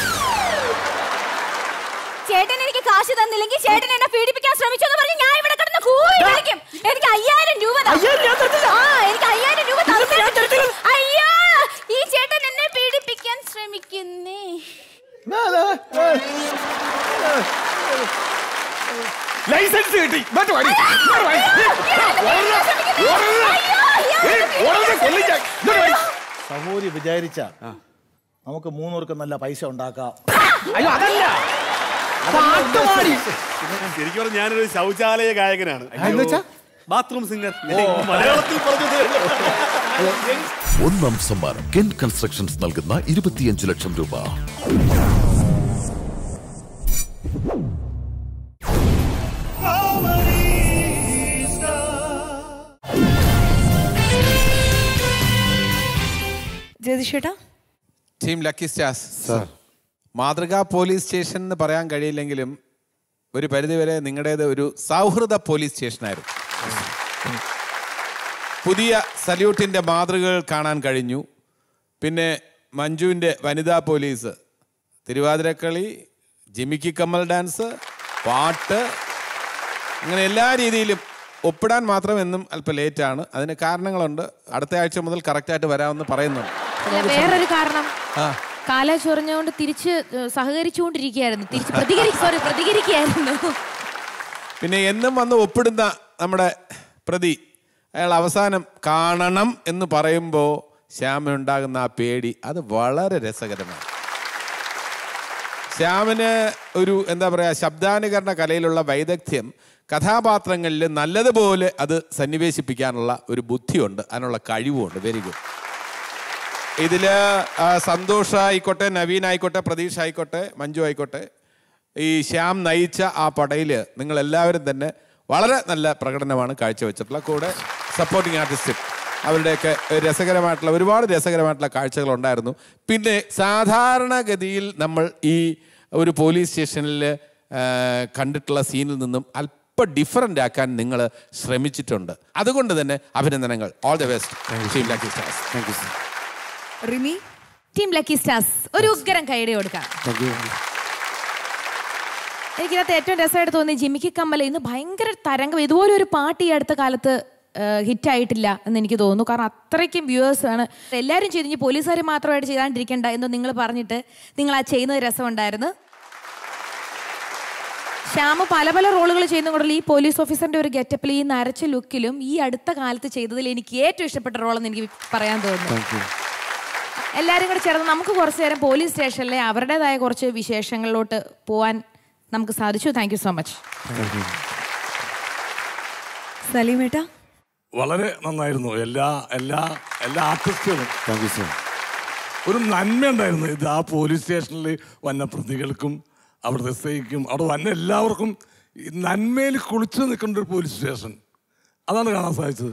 ചേട്ടൻ എനിക്ക് കാശ് തന്നില്ലെങ്കിൽ ചേട്ടൻ എന്നെ പീഡിപ്പിക്കാൻ ശ്രമിച്ചു എന്ന് പറഞ്ഞ് ഞാൻ ഇവിടെ കിടന്ന് കൂവി വിളിക്കും. എനിക്ക് അയ്യായിരം രൂപ. ആ എനിക്ക് അയ്യായിരം രൂപ. അയ്യോ ലൈസൻസ് കിട്ടി. സഹോദരി വിചാരിച്ച നമുക്ക് മൂന്നൂർക്ക് നല്ല പൈസ ഉണ്ടാക്കാം. അയ്യോ അതല്ല, ശരിക്കും പറഞ്ഞാൽ ഞാനൊരു ശൗചാലയ ഗായകനാണ്. Bathroom singer. മലയാളത്തിൽ പറഞ്ഞത്. ഒന്നാം സമ്മാനം കെൻ കൺസ്ട്രക്ഷൻസ് നൽകുന്ന ഇരുപത്തിയഞ്ച് ലക്ഷം രൂപ. ടീം ലക്കി സ്റ്റാർസ്, മാതൃകാ പോലീസ് സ്റ്റേഷൻ എന്ന് പറയാൻ കഴിയില്ലെങ്കിലും ഒരു പരിധിവരെ നിങ്ങളുടേത് ഒരു സൗഹൃദ പോലീസ് സ്റ്റേഷനായിരുന്നു. പുതിയ സല്യൂട്ടിൻ്റെ മാതൃകകൾ കാണാൻ കഴിഞ്ഞു. പിന്നെ മഞ്ജുവിൻ്റെ വനിതാ പോലീസ്, തിരുവാതിരക്കളി, ജിമിക്കി കമ്മൽ ഡാൻസ്, പാട്ട്, അങ്ങനെ എല്ലാ രീതിയിലും ഒപ്പിടാൻ മാത്രം എന്നും അല്പം ലേറ്റാണ്. അതിന് കാരണങ്ങളുണ്ട്. അടുത്ത ആഴ്ച മുതൽ കറക്റ്റായിട്ട് വരാമെന്ന് പറയുന്നുണ്ട്. വേറൊരു കാരണം, കാല ചൊറിഞ്ഞുകൊണ്ട് തിരിച്ച് സഹകരിച്ചുകൊണ്ടിരിക്കുകയായിരുന്നു, തിരിച്ച് പ്രതികരിക്കുക സോറി പ്രതികരിക്കുകയായിരുന്നു. പിന്നെ എന്നും വന്ന് ഒപ്പിടുന്ന നമ്മുടെ പ്രതി, അയാൾ അവസാനം കാണണം എന്ന് പറയുമ്പോൾ ശ്യാമിനുണ്ടാകുന്ന ആ പേടി, അത് വളരെ രസകരമാണ്. ശ്യാമിന് ഒരു എന്താ പറയുക, ശബ്ദാനുകരണ കലയിലുള്ള വൈദഗ്ധ്യം, കഥാപാത്രങ്ങളിൽ നല്ലതുപോലെ അത് സന്നിവേശിപ്പിക്കാനുള്ള ഒരു ബുദ്ധിയുണ്ട്, അതിനുള്ള കഴിവുമുണ്ട്. Very good. ഇതിൽ സന്തോഷ് ആയിക്കോട്ടെ, നവീൻ ആയിക്കോട്ടെ, പ്രതീഷ് ആയിക്കോട്ടെ, മഞ്ജു ആയിക്കോട്ടെ, ഈ ശ്യാം നയിച്ച ആ പടയിൽ നിങ്ങളെല്ലാവരും തന്നെ വളരെ നല്ല പ്രകടനമാണ് കാഴ്ചവെച്ചിട്ടുള്ള. കൂടെ സപ്പോർട്ടിങ് ആർട്ടിസ്റ്റും അവരുടെയൊക്കെ രസകരമായിട്ടുള്ള ഒരുപാട് രസകരമായിട്ടുള്ള കാഴ്ചകളുണ്ടായിരുന്നു. പിന്നെ സാധാരണഗതിയിൽ നമ്മൾ ഈ ഒരു പോലീസ് സ്റ്റേഷനിൽ കണ്ടിട്ടുള്ള സീനിൽ നിന്നും അല്പം ഡിഫറൻ്റ് ആക്കാൻ നിങ്ങൾ ശ്രമിച്ചിട്ടുണ്ട്. അതുകൊണ്ട് തന്നെ അഭിനന്ദനങ്ങൾ. All the best team lucky stars. Thank you. Rimi, team lucky stars ഒരു ഉഗ്രം കൈയടി കൊടുക്കാം. എനിക്കതിനകത്ത് ഏറ്റവും രസമായിട്ട് തോന്നി ജിമിക്കി കമ്മൽ ഇന്ന് ഭയങ്കര തരംഗം. ഇതുപോലെ ഒരു പാട്ട് ഈ അടുത്ത കാലത്ത് ഹിറ്റായിട്ടില്ല എന്ന് എനിക്ക് തോന്നുന്നു. കാരണം അത്രയ്ക്കും വ്യൂവേഴ്സ് ആണ്. എല്ലാവരും ചെയ്ത് ഇനി പോലീസുകാർ മാത്രമായിട്ട് ചെയ്താണ്ടിരിക്കേണ്ട എന്ന് നിങ്ങൾ പറഞ്ഞിട്ട് നിങ്ങൾ ആ ചെയ്യുന്നത് രസമുണ്ടായിരുന്നു. ശ്യാമ പല പല റോളുകൾ ചെയ്യുന്നതുകൊണ്ടുള്ള ഈ പോലീസ് ഓഫീസറിൻ്റെ ഒരു ഗെറ്റപ്പിൽ ഈ നരച്ച ലുക്കിലും ഈ അടുത്ത കാലത്ത് ചെയ്തതിൽ എനിക്ക് ഏറ്റവും ഇഷ്ടപ്പെട്ട റോളെന്ന് എനിക്ക് പറയാൻ തോന്നുന്നു. എല്ലാവരും കൂടെ ചേർന്ന് നമുക്ക് കുറച്ച് നേരം പോലീസ് സ്റ്റേഷനിലെ അവരുടേതായ കുറച്ച് വിശേഷങ്ങളിലോട്ട് പോകാൻ നമുക്ക് സാധിച്ചു. Thank you so much. സലീമേട്ട, വളരെ നന്നായിരുന്നു. എല്ലാ എല്ലാ എല്ലാ ആർട്ടിസ്റ്റുകളും ഒരു നന്മ ഉണ്ടായിരുന്നു. ഇത് ആ പോലീസ് സ്റ്റേഷനിൽ വന്ന പ്രതികൾക്കും അവിടുത്തെ എസ് ഐക്കും അവിടെ വന്ന എല്ലാവർക്കും നന്മയിൽ കുളിച്ചു നിൽക്കേണ്ട ഒരു പോലീസ് സ്റ്റേഷൻ, അതാണ് കാണാൻ സാധിച്ചത്.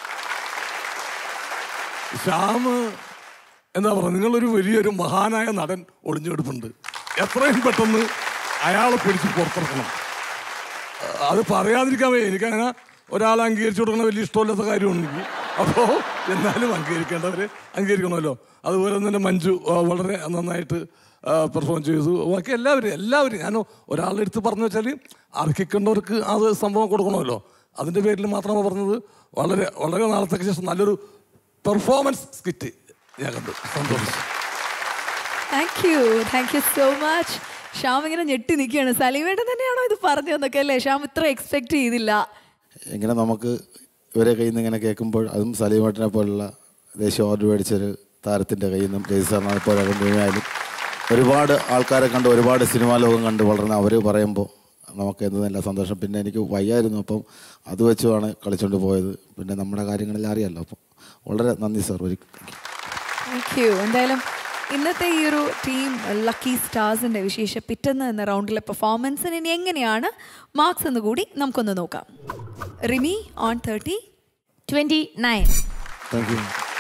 ശ്യാം എന്താ പറയുക, നിങ്ങളൊരു വലിയൊരു മഹാനായ നടൻ ഒളിഞ്ഞെടുപ്പുണ്ട്. എത്രയും പെട്ടെന്ന് അയാളെ പിടിച്ച് പുറത്തിറക്കണം. അത് പറയാതിരിക്കാൻ വയ്യ. എനിക്കങ്ങനെ ഒരാളെ അംഗീകരിച്ചു കൊടുക്കണ വലിയ ഇഷ്ടമില്ലാത്ത കാര്യമുണ്ടെങ്കിൽ അപ്പോൾ എന്നാലും അംഗീകരിക്കേണ്ടവർ അംഗീകരിക്കണമല്ലോ. അതുപോലെ തന്നെ മഞ്ജു വളരെ നന്നായിട്ട് പെർഫോം ചെയ്തു. ബാക്കി എല്ലാവരും എല്ലാവരും ഞാൻ ഒരാളുടെ അടുത്ത് പറഞ്ഞു വെച്ചാൽ അർഹിക്കേണ്ടവർക്ക് അത് സംഭവം കൊടുക്കണമല്ലോ. അതിൻ്റെ പേരിൽ മാത്രമാണ് പറഞ്ഞത്. വളരെ വളരെ നാളത്തേക്ക് ശേഷം നല്ലൊരു പെർഫോമൻസ് സ്കിറ്റ് ഞാൻ കണ്ടു. സന്തോഷം. Thank you thank you so much. Shyam ഇങ്ങനെ ഞെട്ടി നിൽക്കുകയാണ്. സലീമേട്ടൻ തന്നെയാണോ ഇത് പറഞ്ഞു തന്നൊക്കെ അല്ലേ? ശ്യാം ഇത്ര എക്സ്പെക്ട് ചെയ്തില്ല. ഇങ്ങനെ നമുക്ക് ഇവരെ കയ്യിൽ നിന്ന് ഇങ്ങനെ കേൾക്കുമ്പോൾ, അതും സലീമേട്ടനെ പോലുള്ള ദേശീയ അവാർഡ് മേടിച്ചൊരു താരത്തിൻ്റെ കയ്യിൽ നിന്നും രജിസ്റ്ററിനെ പോലെ വീണായാലും ഒരുപാട് ആൾക്കാരെ കണ്ട് ഒരുപാട് സിനിമാ ലോകം കണ്ട് വളർന്ന് അവർ പറയുമ്പോൾ നമുക്ക് എന്ത് നല്ല സന്തോഷം. പിന്നെ എനിക്ക് വയ്യായിരുന്നു, അപ്പം അത് വെച്ചുമാണ് കളിച്ചുകൊണ്ട് പോയത്. പിന്നെ നമ്മുടെ കാര്യങ്ങളെല്ലാം അറിയാമല്ലോ. അപ്പം വളരെ നന്ദി സാർ. ഒരു താങ്ക് യു. എന്തായാലും ഇന്നത്തെ ഈ ഒരു ടീം ലക്കി സ്റ്റാർസിൻ്റെ വിശേഷ പിറ്റെന്ന് എന്ന റൗണ്ടിലെ പെർഫോമൻസിന് ഇനി എങ്ങനെയാണ് മാർക്സ് എന്ന് കൂടി നമുക്കൊന്ന് നോക്കാം. Rimi on thirty twenty nine. Thank you.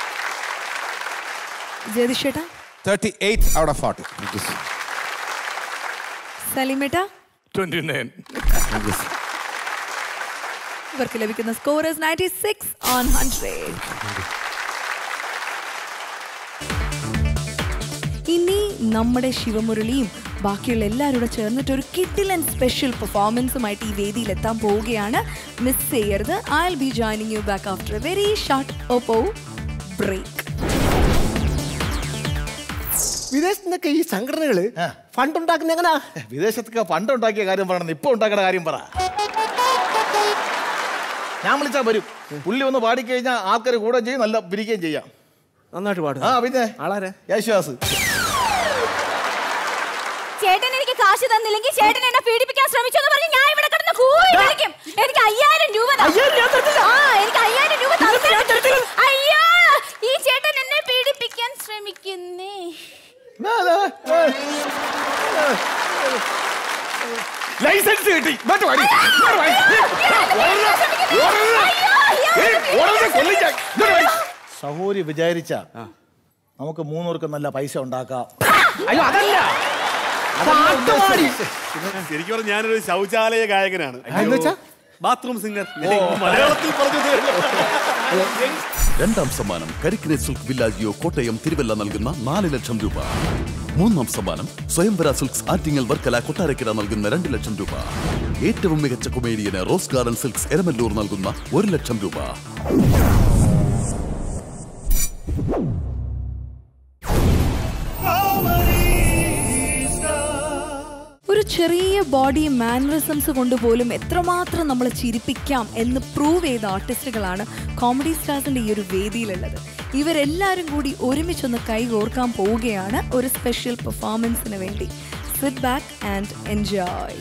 ജയതിഷേട്ടാ thirty-eight out of forty. സലീമേട്ടാ twenty-nine. ഇവർക്ക് ലഭിക്കുന്ന score ninety-six on one hundred. ഇനി നമ്മുടെ ശിവമുരളിയും ബാക്കിയുള്ള എല്ലാവരും കൂടെ ചേർന്നിട്ട് ഒരു കിഡിലൻ സ്പെഷ്യൽ പെർഫോമൻസുമായിട്ട് ഈ വേദിയിൽ എത്താൻ പോവുകയാണ്. മിസ് ചെയ്യരുത്. I will be joining you back after a very short Oppo break. വിദേശത്ത് നിന്നൊക്കെ ഈ സംഘടനകള് ഫണ്ട് ഉണ്ടാക്കുന്ന എങ്ങനാ? വിദേശത്തൊക്കെ ഫണ്ട് ഉണ്ടാക്കിയ കാര്യം പറയണം, ഇപ്പൊ ഉണ്ടാക്കുന്ന കാര്യം പറ. ഞാൻ വിളിച്ചാ വരും. പുള്ളി ഒന്ന് പാടിക്കഴിഞ്ഞാൽ ആൾക്കാർ കൂടെ ചെയ്യും, നല്ല പിരിക്കുകയും ചെയ്യാം. നന്നായിട്ട് പാടും. ആ പിന്നെ ആളാരെ? യേശുദാസ്. ചേട്ടൻ എനിക്ക് കാശ് തന്നില്ലെങ്കിൽ ചേട്ടൻ എന്നെ പീഡിപ്പിക്കാൻ ശ്രമിച്ചു എന്ന് പറഞ്ഞ് ഞാൻ ഇവിടെ കിടന്ന് കൂവി വിളിക്കും. എനിക്ക് അയ്യായിരം രൂപ ആ എനിക്ക് അയ്യായിരം രൂപ അയ്യോ, ഈ ചേട്ടൻ എന്നെ പീഡിപ്പിക്കാൻ ശ്രമിക്കുന്നേ. ലൈസൻസ് കിട്ടി. സഹോദരി വിചാരിച്ച നമുക്ക് മൂന്നൂർക്ക് നല്ല പൈസ ഉണ്ടാക്കാം. അയ്യോ അതല്ല, ശരിക്കും പറഞ്ഞാൽ ഞാനൊരു ശൗചാലയ ഗായകനാണ്. Bathroom singer. മലയാളത്തിൽ രണ്ടാം സമ്മാനം കരിക്കിനെ സിൽക്ക് വില്ലാജിയോ കോട്ടയം തിരുവല്ല നൽകുന്ന നാല് ലക്ഷം രൂപ. മൂന്നാം സമ്മാനം സ്വയംവര സിൽക്സ് ആറ്റിങ്ങൽ വർക്കല കൊട്ടാരക്കര നൽകുന്ന രണ്ട് ലക്ഷം രൂപ. ഏറ്റവും മികച്ച കൊമേഡിയന് റോസ് ഗാർഡൻ സിൽക്സ് എരമല്ലൂർ നൽകുന്ന ഒരു ലക്ഷം രൂപ. ഒരു ചെറിയ ബോഡി മാനറിസംസ് കൊണ്ടുപോലും എത്രമാത്രം നമ്മൾ ചിരിപ്പിക്കാം എന്ന് പ്രൂവ് ചെയ്ത ആർട്ടിസ്റ്റുകളാണ് കോമഡി സ്റ്റാർസിന്റെ ഈ ഒരു വേദിയിലുള്ളത്. ഇവരെല്ലാവരും കൂടി ഒരുമിച്ചൊന്ന് കൈകോർക്കാൻ പോവുകയാണ് ഒരു സ്പെഷ്യൽ പെർഫോമൻസിന് വേണ്ടി. Sit back and enjoy.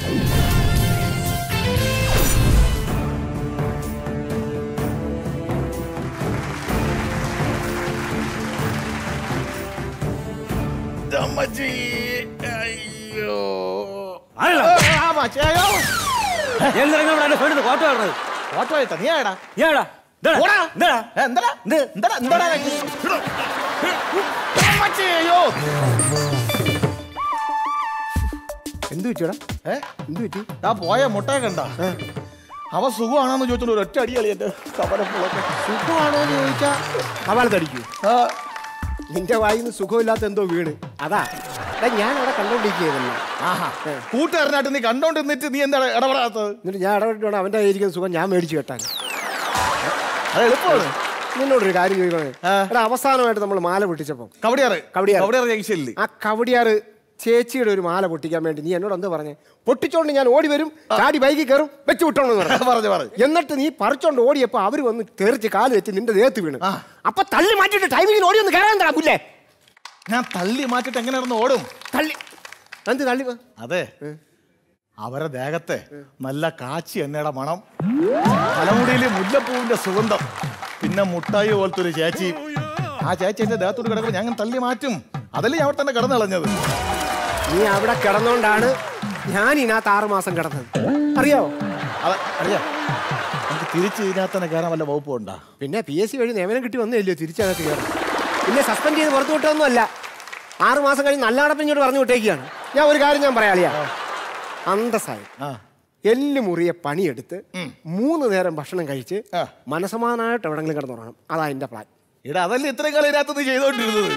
എന്ത് പറ്റിയോടാ? എന്ത് പറ്റി? ആ പോയ മുട്ടയെ കണ്ട അവ സുഖമാണോന്ന് ചോദിച്ചോണ്ട് ഒരു ഒറ്റ അടികളി എന്റെ കവലപ്പുളൊക്കെ. സുഖമാണോന്ന് ചോദിച്ചാ കവാലത്തടിക്കൂ. നിന്റെ വായിന്ന് സുഖമില്ലാത്ത എന്തോ വീണ് അതാ ഞാൻ അവിടെ കണ്ടോണ്ടിരിക്കുകയല്ല. ആഹാ, കൂട്ടുകാരനായിട്ട് നീ കണ്ടോണ്ടിരുന്നിട്ട് നീ എന്താ ഇടപെടാത്തത്? എന്നിട്ട് ഞാൻ ഇടപെട്ടോ അവന്റെ കയ്യിരിക്കുന്ന സുഖം ഞാൻ മേടിച്ചു കേട്ടാൻ. അത് എളുപ്പമാണ്. നിന്നോടൊരു കാര്യം ചോദിക്കണേ. എടാ, അവസാനമായിട്ട് നമ്മൾ മാല പൊട്ടിച്ചപ്പോ കവടിയാറ് കവടിയാറ് ആ കവടിയാറ് ചേച്ചിയുടെ ഒരു മാല പൊട്ടിക്കാൻ വേണ്ടി നീ എന്നോട് എന്താ പറഞ്ഞേ? പൊട്ടിച്ചോണ്ട് ഞാൻ ഓടി വരും, ചാടി ബൈക്കിൽ കയറും, വെച്ച് വിട്ടോന്ന് പറഞ്ഞു പറഞ്ഞു എന്നിട്ട് നീ പറിച്ചോണ്ട് ഓടിയപ്പോ അവര് വന്ന് തെറിച്ച് കാല് വെച്ച് നിന്റെ ദേഹത്ത് വീണ്. അപ്പൊ തള്ളി മാറ്റിട്ട് ടൈമിങ്ങിന് ഓടി ഒന്ന് കയറാൻ തരാ. ഞാൻ തള്ളി മാറ്റിട്ട് എങ്ങനെ നടന്ന് ഓടും? തള്ളി എന്ത് തള്ളി? അതെ, അവരെ ദേഹത്തെ നല്ല കാച്ചി എണ്ണയുടെ മണം, തലമുടിയിലെ മുല്ലപ്പൂവിന്റെ സുഗന്ധം, പിന്നെ മുട്ടായി പോലത്തെ ഒരു ചേച്ചി. ആ ചേച്ചി എന്റെ ദേഹത്തോട് കിടക്കുമ്പോൾ ഞാൻ തള്ളി മാറ്റും. അതല്ലേ ഞാൻ അവിടെ തന്നെ കിടന്നു കളഞ്ഞത്. നീ അവിടെ കിടന്നോണ്ടാണ് ഞാൻ ഇതിനകത്ത് ആറു മാസം കിടന്നത്, അറിയാവോ? അറിയാം. നമുക്ക് തിരിച്ച് ഇതിനകത്ത് തന്നെ കയറാൻ വല്ല വകുപ്പും ഉണ്ടാ? പിന്നെ പി എസ് സി വഴി നിയമനം കിട്ടി വന്നില്ലയോ തിരിച്ചകത്ത് കയറാം. പിന്നെ സസ്പെൻഡ് ചെയ്ത് പുറത്തു വിട്ടൊന്നും അല്ല, ആറു മാസം കഴിഞ്ഞ് നല്ല അടപ്പിഞ്ഞോട് പറഞ്ഞു വിട്ടേക്കാണ്. ഞാൻ ഒരു കാര്യം ഞാൻ പറയാളിയാ, അന്തസ്സായി എല്ലു മുറിയെ പണിയെടുത്ത് മൂന്ന് നേരം ഭക്ഷണം കഴിച്ച് മനസമാനായിട്ട് എവിടെങ്കിലും കിടന്നുറങ്ങണം. അതാ എന്റെ പ്ലാൻ. ഇവിടെ അതല്ലേ ഇത്രയും കാലം ഇതിനകത്ത് നീ ചെയ്തോണ്ടിരുന്നത്.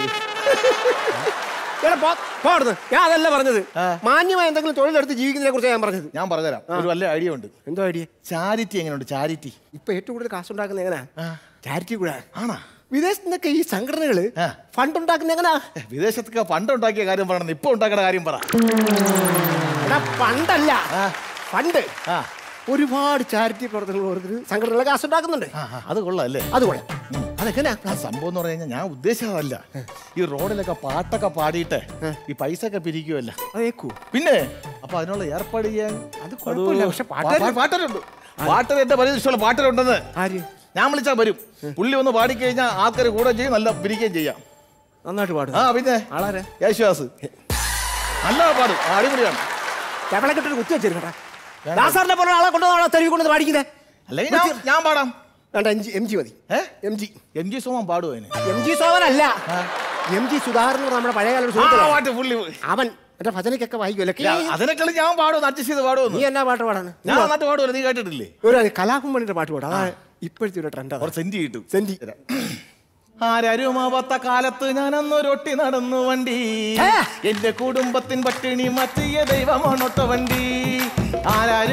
ഞാൻ അതല്ല പറഞ്ഞത്, മാന്യമായ എന്തെങ്കിലും തൊഴിലെടുത്ത് ജീവിക്കുന്നതിനെ കുറിച്ച് ഞാൻ പറഞ്ഞത്. ഞാൻ പറഞ്ഞുതരാം, ഒരു നല്ല ഐഡിയ ഉണ്ട്. എന്തോ ഐഡിയ? ചാരിറ്റി എങ്ങനെയുണ്ട്? ചാരിറ്റി ഇപ്പൊ ഏറ്റവും കൂടുതൽ കാശുണ്ടാക്കുന്നത് എങ്ങനെയാ? ചാരിറ്റി കൂടെ ആണോ? വിദേശത്ത് നിന്നൊക്കെ ഈ സംഘടനകള് ഫണ്ട് ഉണ്ടാക്കുന്ന എങ്ങനാ? വിദേശത്തൊക്കെ ഫണ്ട് ഉണ്ടാക്കിയ കാര്യം പറയണം, ഇപ്പൊ ഉണ്ടാക്കുന്ന കാര്യം പറ. ഫണ്ടല്ല, ഫണ്ട്. ഒരുപാട് ചാരിറ്റി പ്രവർത്തനങ്ങൾ സംഘടനകളെ കാശുണ്ടാക്കുന്നുണ്ട്. അത് കൊള്ളാം അല്ലേ? അത് കൊള്ളാം. അതെങ്ങനെയാ സംഭവം എന്ന് പറഞ്ഞു കഴിഞ്ഞാൽ ഞാൻ ഉദ്ദേശിച്ചതല്ല. ഈ റോഡിലൊക്കെ പാട്ടൊക്കെ പാടിയിട്ട് ഈ പൈസ ഒക്കെ പിരിക്കുമല്ല, പിന്നെ അപ്പൊ അതിനുള്ള ഏർപ്പാട് ചെയ്യാൻ അത് കുഴപ്പമില്ല. പക്ഷെ പാട്ടരുണ്ട്, പാട്ടർ എന്റെ പരിചയം ഇഷ്ടമുള്ള പാട്ടരുണ്ടെന്ന് ഞാൻ വിളിച്ചാൽ വരും. പുള്ളി ഒന്ന് പാടിക്കഴിഞ്ഞാൽ ആൾക്കാർ കൂടെ ചെയ്യും, നല്ല പിരിക്കുകയും ചെയ്യാം. നന്നായിട്ട് പാടും. ആ പിന്നെ ആളാരെ? യേശുദാസ്. നല്ല പാടും, അടിപൊളിയാണ്. കേരളക്കെട്ടൊരു കുത്തി വെച്ചിരിക്കട്ടെ. ദാസാറിനെ പോലെ ആളെ കൊണ്ടുവന്നാണോ തെരുവ് കൊണ്ട് പാടിക്കുന്നത്? അല്ലെങ്കിൽ ഞാൻ പാടാം. വേണ്ട, എം ജി മതി. M G M G Soman പാടുവോ? എം ജി സോമൻ അല്ല, എം ജി സുധാകരൻ നമ്മുടെ പഴയകാല അവൻ എന്റെ ഭജനക്കൊക്കെ വായിക്കുമല്ലേ? അതിനൊക്കെ ഞാൻ പാടും, അഡ്ജസ്റ്റ് ചെയ്ത് പാടുമോ? നീ എന്നാ പാട്ട് പാടാണ്? ഞാൻ നന്നായിട്ട് പാടുമല്ലോ, നീ കേട്ടിട്ടില്ലേ? ഒരു കലാപം പണിയുടെ പാട്ട് പാടാം, അതാ ഇപ്പോഴത്തെ ഒരു ട്രെൻഡ്. സെന്റി കിട്ടും. സെന്റി ആരരുമാവാത്ത കാലത്ത് ഞാനന്നൊരൊട്ടി നടന്നു വണ്ടി, എന്റെ കുടുംബത്തിൻ പട്ടിണി മാറ്റിയ ദൈവമാണൊട്ട വണ്ടി. ആരാരുമാവാത്ത